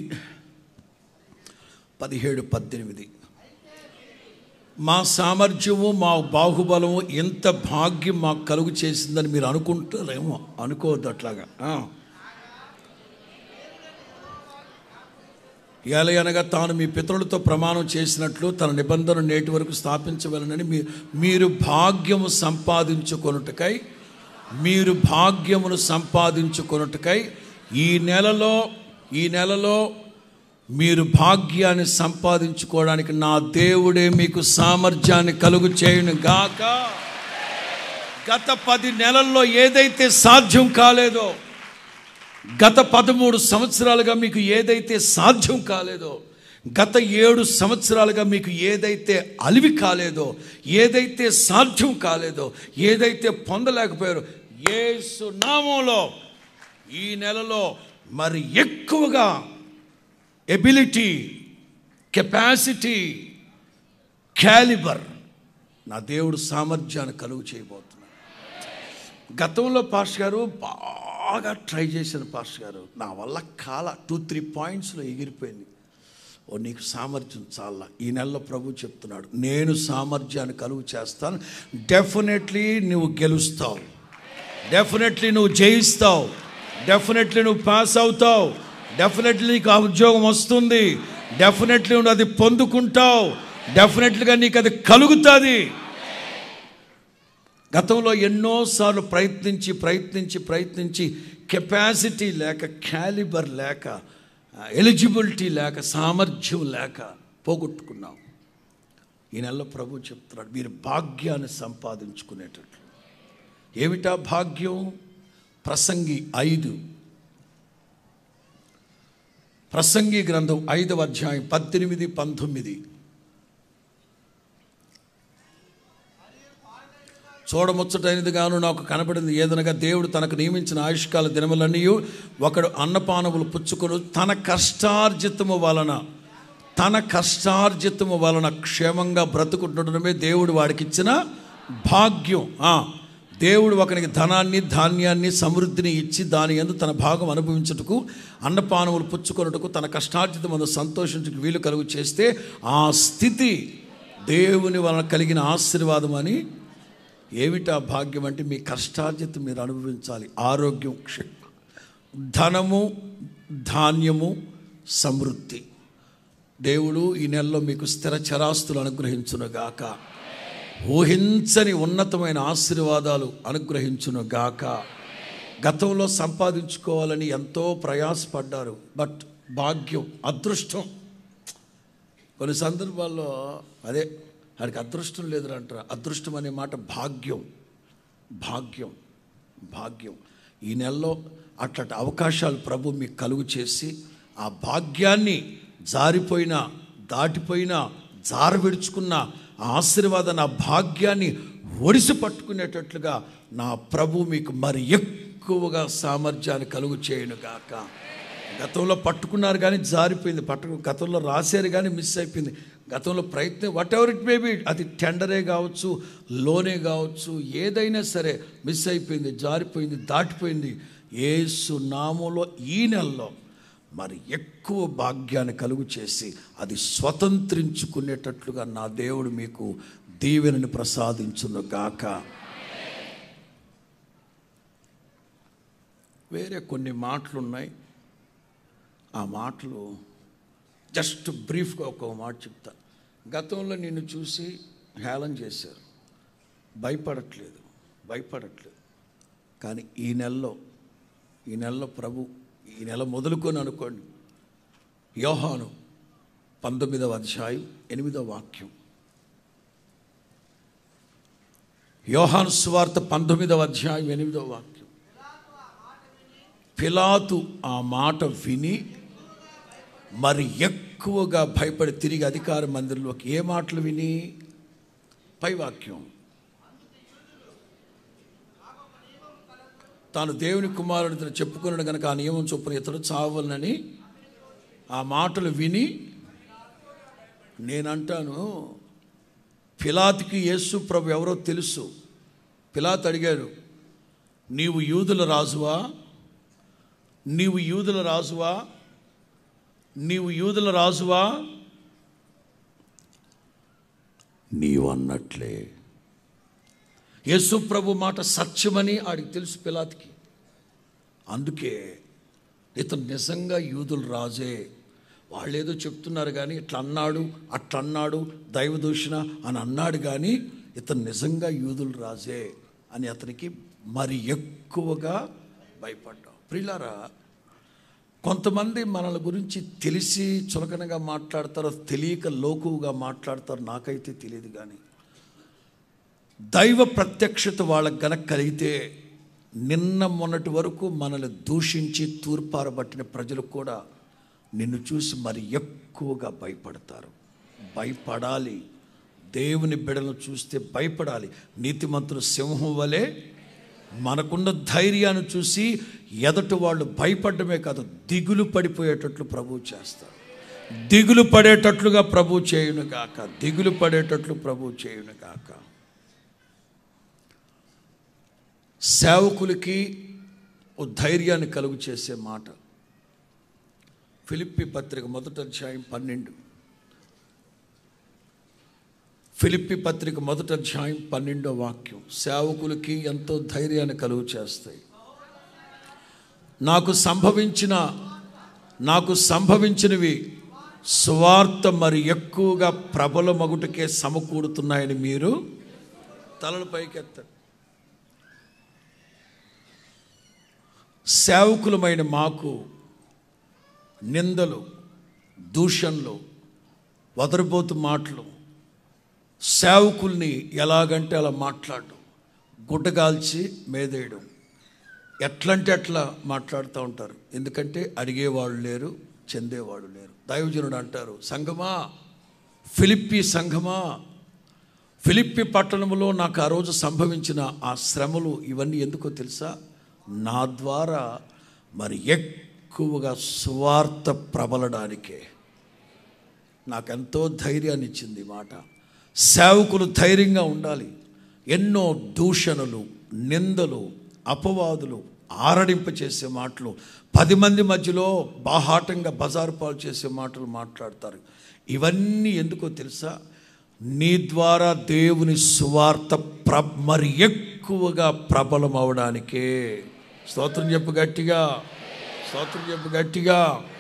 పదిహేడు పద్దెనిమిది. మా సామర్థ్యము, మా బాహుబలము ఎంత భాగ్యం మాకు కలుగు చేసిందని మీరు అనుకుంటారేమో. అనుకోవద్దు అట్లాగా. ఏలయనగా తాను మీ పితరులతో ప్రమాణం చేసినట్లు తన నిబంధన నేటి వరకు స్థాపించవలనని మీ మీరు భాగ్యము సంపాదించుకొనుటకై మీరు భాగ్యమును సంపాదించుకొనుటకై ఈ నెలలో ఈ నెలలో మీరు భాగ్యాన్ని సంపాదించుకోవడానికి నా దేవుడే మీకు సామర్థ్యాన్ని కలుగు చేయును గాక. గత పది నెలల్లో ఏదైతే సాధ్యం కాలేదో, గత పదమూడు సంవత్సరాలుగా మీకు ఏదైతే సాధ్యం కాలేదో, గత ఏడు సంవత్సరాలుగా మీకు ఏదైతే అలివి కాలేదో, ఏదైతే సాధ్యం కాలేదో, ఏదైతే పొందలేకపోయారో, యేసు నామములో ఈ నెలలో మరి ఎక్కువగా ఎబిలిటీ, కెపాసిటీ, క్యాలిబర్ నా దేవుడు సామర్థ్యాన్ని కలుగు చేయబోతున్నాడు. గతంలో పాస్టర్ గారు బాగా ట్రై చేశాను పాస్టర్ గారు, నా వల్ల కాల టూ త్రీ పాయింట్స్లో ఎగిరిపోయింది. ఓ నీకు సామర్థ్యం చాలా. ఈ నెలలో ప్రభు చెప్తున్నాడు, నేను సామర్థ్యాన్ని కలుగు చేస్తాను. డెఫినెట్లీ నువ్వు గెలుస్తావు, డెఫినెట్లీ నువ్వు జయిస్తావు, డెఫినెట్లీ నువ్వు పాస్ అవుతావు, డెఫినెట్లీ నీకు ఆ ఉద్యోగం వస్తుంది, డెఫినెట్లీ నువ్వు అది పొందుకుంటావు, డెఫినెట్లీగా నీకు అది కలుగుతుంది. గతంలో ఎన్నోసార్లు ప్రయత్నించి ప్రయత్నించి ప్రయత్నించి కెపాసిటీ లేక, క్యాలిబర్ లేక, ఎలిజిబిలిటీ లేక, సామర్థ్యం లేక పోగొట్టుకున్నాం. ఈ నెలలో ప్రభు చెప్తున్నాడు, మీరు భాగ్యాన్ని సంపాదించుకునేటట్లు. ఏమిటా భాగ్యం? ప్రసంగి ఐదు ప్రసంగి గ్రంథం ఐదవ అధ్యాయం పద్దెనిమిది పంతొమ్మిది. చూడముచ్చటైనది గాను నాకు కనబడింది ఏదనగా, దేవుడు తనకు నియమించిన ఆయుష్కాల దినములన్నీ ఒకడు అన్నపానములు పుచ్చుకొను తన కష్టార్జితము వలన తన కష్టార్జితము వలన క్షేమంగా బ్రతుకుంటుండడమే దేవుడు వాడికి ఇచ్చిన భాగ్యం. దేవుడు ఒకనికి ధనాన్ని, ధాన్యాన్ని, సమృద్ధిని ఇచ్చి దాని యందు తన భాగం అనుభవించుటకు, అన్నపానములు పుచ్చుకొనుటకు, తన కష్టార్జితమందు సంతోషించుటకు వీలు కలుగు చేస్తే ఆ స్థితి దేవుని వలన కలిగిన ఆశీర్వాదం అని. ఏమిటా భాగ్యం అంటే మీ కష్టార్జితం మీరు అనుభవించాలి. ఆరోగ్యం, ధనము, ధాన్యము, సమృద్ధి. దేవుడు ఈ నెలలో మీకు స్థిర చరాస్తులు అనుగ్రహించునుగాక, ఊహించని ఉన్నతమైన ఆశీర్వాదాలు అనుగ్రహించును గాక. గతంలో సంపాదించుకోవాలని ఎంతో ప్రయాసపడ్డారు, బట్ భాగ్యం, అదృష్టం కొన్ని సందర్భాల్లో అదే వాడికి అదృష్టం లేదురంటారు. అదృష్టం అనే మాట భాగ్యం, భాగ్యం, భాగ్యం. ఈ నెలలో అట్లాంటి అవకాశాలు ప్రభు మీకు కలుగు చేసి ఆ భాగ్యాన్ని జారిపోయినా, దాటిపోయినా, జార విడుచుకున్న ఆ ఆశీర్వాదాన్ని, ఆ భాగ్యాన్ని ఒడిసి పట్టుకునేటట్లుగా నా ప్రభు మీకు మరి ఎక్కువగా సామర్థ్యాన్ని కలుగు చేయను గాక. గతంలో పట్టుకున్నారు కానీ జారిపోయింది, పట్టుకు గతంలో రాశారు కానీ మిస్ అయిపోయింది, గతంలో ప్రయత్నం whatever it may be, అది టెండరే కావచ్చు, లోనే కావచ్చు, ఏదైనా సరే మిస్ అయిపోయింది, జారిపోయింది, దాటిపోయింది. యేసు నామములో ఈ నెలలో మరి ఎక్కువ భాగ్యాన్ని కలుగు చేసి అది స్వతంత్రించుకునేటట్లుగా నా దేవుడు మీకు దీవెనని ప్రసాదించును గాక. వేరే కొన్ని మాటలు ఉన్నాయి, ఆ మాటలు జస్ట్ బ్రీఫ్గా ఒక మాట చెప్తా. గతంలో నిన్ను చూసి హేళన చేశారు, భయపడట్లేదు భయపడట్లేదు కానీ ఈ నెలలో ఈ నెలలో ప్రభు ఈ నెల మొదలుకొని అనుకోండి, యోహాను పంతొమ్మిదవ అధ్యాయం ఎనిమిదవ వాక్యం. యోహాను సువార్త పంతొమ్మిదవ అధ్యాయం ఎనిమిదవ వాక్యం. పిలాతు ఆ మాట విని మరి ఎక్కువగా భయపడి తిరిగి అధికార మందిరంలోకి. ఏ మాటలు విని? పై వాక్యం, తాను దేవుని కుమారుడితో చెప్పుకున్నాడు కనుక ఆ నియమం చొప్పున ఇతడు చావాలని ఆ మాటలు విని. నేనంటాను, పిలాతుకి యేసు ప్రభు ఎవరో తెలుసు. పిలాతు అడిగాడు, నీవు యూదుల రాజువా నీవు యూదుల రాజువా నీవు యూదుల రాజువా నీవు అన్నట్లే. యేసు ప్రభు మాట సత్యమని ఆడికి తెలుసు పిలాతుకి. అందుకే ఇతను నిజంగా యూదుల రాజే, వాళ్ళు ఏదో చెప్తున్నారు కానీ ఇట్లా అన్నాడు అట్లా అన్నాడు దైవదూషణ అని అన్నాడు కానీ ఇతను నిజంగా యూదుల రాజే అని అతనికి మరి ఎక్కువగా భయపడ్డాం. ప్రియులారా, కొంతమంది మనల గురించి తెలిసి చులకనగా మాట్లాడతారు, తెలియక లోకువుగా మాట్లాడతారు, నాకైతే తెలియదు. కానీ దైవ ప్రత్యక్షత వాళ్ళకి గనక కలిగితే నిన్న మొన్నటి వరకు మనల్ని దూషించి తూర్పారబట్టిన ప్రజలు కూడా నిన్ను చూసి మరి ఎక్కువగా భయపడతారు. భయపడాలి. దేవుని బిడ్డలను చూస్తే భయపడాలి. నీతిమంతులు సింహం వలె మనకున్న ధైర్యాన్ని చూసి ఎదటి వాళ్ళు భయపడమే కాదు, దిగులు పడిపోయేటట్లు ప్రభువు చేస్తారు. దిగులు పడేటట్లుగా ప్రభు చేయును గాక. దిగులు పడేటట్లు ప్రభు చేయును గాక. సేవకులకి ఓ ధైర్యాన్ని కలుగు చేసే మాట ఫిలిప్పీ పత్రిక మొదటి అధ్యాయం పన్నెండు ఫిలిప్పీ పత్రిక మొదటి అధ్యాయం పన్నెండో వాక్యం సేవకులకి ఎంతో ధైర్యాన్ని కలుగు చేస్తాయి. నాకు సంభవించిన నాకు సంభవించినవి సువార్త మరి ఎక్కువగా ప్రబల మగుటకే సమకూడుతున్నాయని మీరు తలలు పైకెత్తారు. సేవకులమైన మాకు నిందలు, దూషణలు, వదరబోతు మాటలు, సేవకుల్ని ఎలాగంటే అలా మాట్లాడడం, గుడ్డగాల్చి మేదేయడం, ఎట్లంటే అట్లా మాట్లాడుతూ ఉంటారు. ఎందుకంటే అడిగేవాళ్ళు లేరు, చెందేవాళ్ళు లేరు. దైవజనుడు అంటారు, సంఘమా, ఫిలిప్పీ సంఘమా, ఫిలిప్పీ పట్టణంలో నాకు ఆ రోజు సంభవించిన ఆ శ్రమలు ఇవన్నీ ఎందుకో తెలుసా? నా ద్వారా మరి ఎక్కువగా సువార్త ప్రబలడానికే. నాకెంతో ధైర్యాన్ని ఇచ్చింది ఈ మాట. సేవకులు ధైర్యంగా ఉండాలి. ఎన్నో దూషణలు, నిందలు, అపవాదులు, ఆరడింప చేసే మాటలు, పది మంది మధ్యలో బాహాటంగా బజారు పాలు చేసే మాటలు మాట్లాడతారు. ఇవన్నీ ఎందుకో తెలుసా? నీ ద్వారా దేవుని సువార్త ప్ర మరి ఎక్కువగా ప్రబలం అవడానికే. స్తోత్రం చెప్పు గట్టిగా, స్తోత్రం చెప్పు గట్టిగా.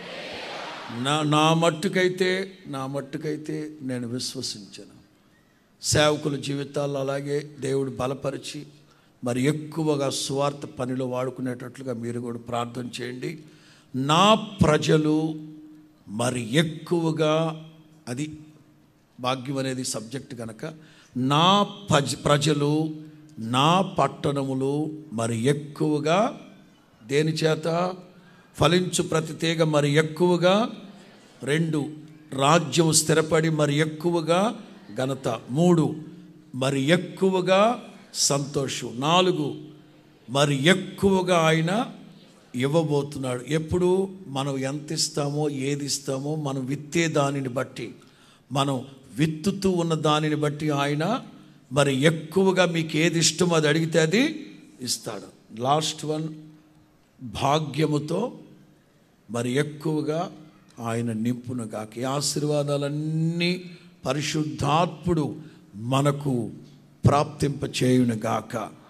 నా నా మట్టుకైతే నా మట్టుకైతే నేను విశ్వసించాను. సేవకుల జీవితాల్లో అలాగే దేవుడు బలపరిచి మరి ఎక్కువగా సువార్త పనిలో వాడుకునేటట్లుగా మీరు కూడా ప్రార్థన చేయండి. నా ప్రజలు మరి ఎక్కువగా, అది భాగ్యం అనేది సబ్జెక్ట్ కనుక, నా ప్రజ ప్రజలు నా పట్టణములు మరి ఎక్కువగా దేని చేత ఫలించు ప్రతి తీగ మరి ఎక్కువగా, రెండు రాజ్యం స్థిరపడి మరి ఎక్కువగా ఘనత, మూడు మరి ఎక్కువగా సంతోషం, నాలుగు మరి ఎక్కువగా ఆయన ఇవ్వబోతున్నాడు. ఎప్పుడు మనం ఎంత ఇస్తామో, ఏది ఇస్తామో, మనం విత్తే దానిని బట్టి, మనం విత్తుతూ ఉన్న దానిని బట్టి ఆయన మరి ఎక్కువగా మీకు ఏది ఇష్టమో అది అడిగితే అది ఇస్తాడు. లాస్ట్ వన్, భాగ్యముతో మరి ఎక్కువగా ఆయన నింపునుగాక. ఈ ఆశీర్వాదాలన్నీ పరిశుద్ధాత్ముడు మనకు ప్రాప్తింపచేయునుగాక.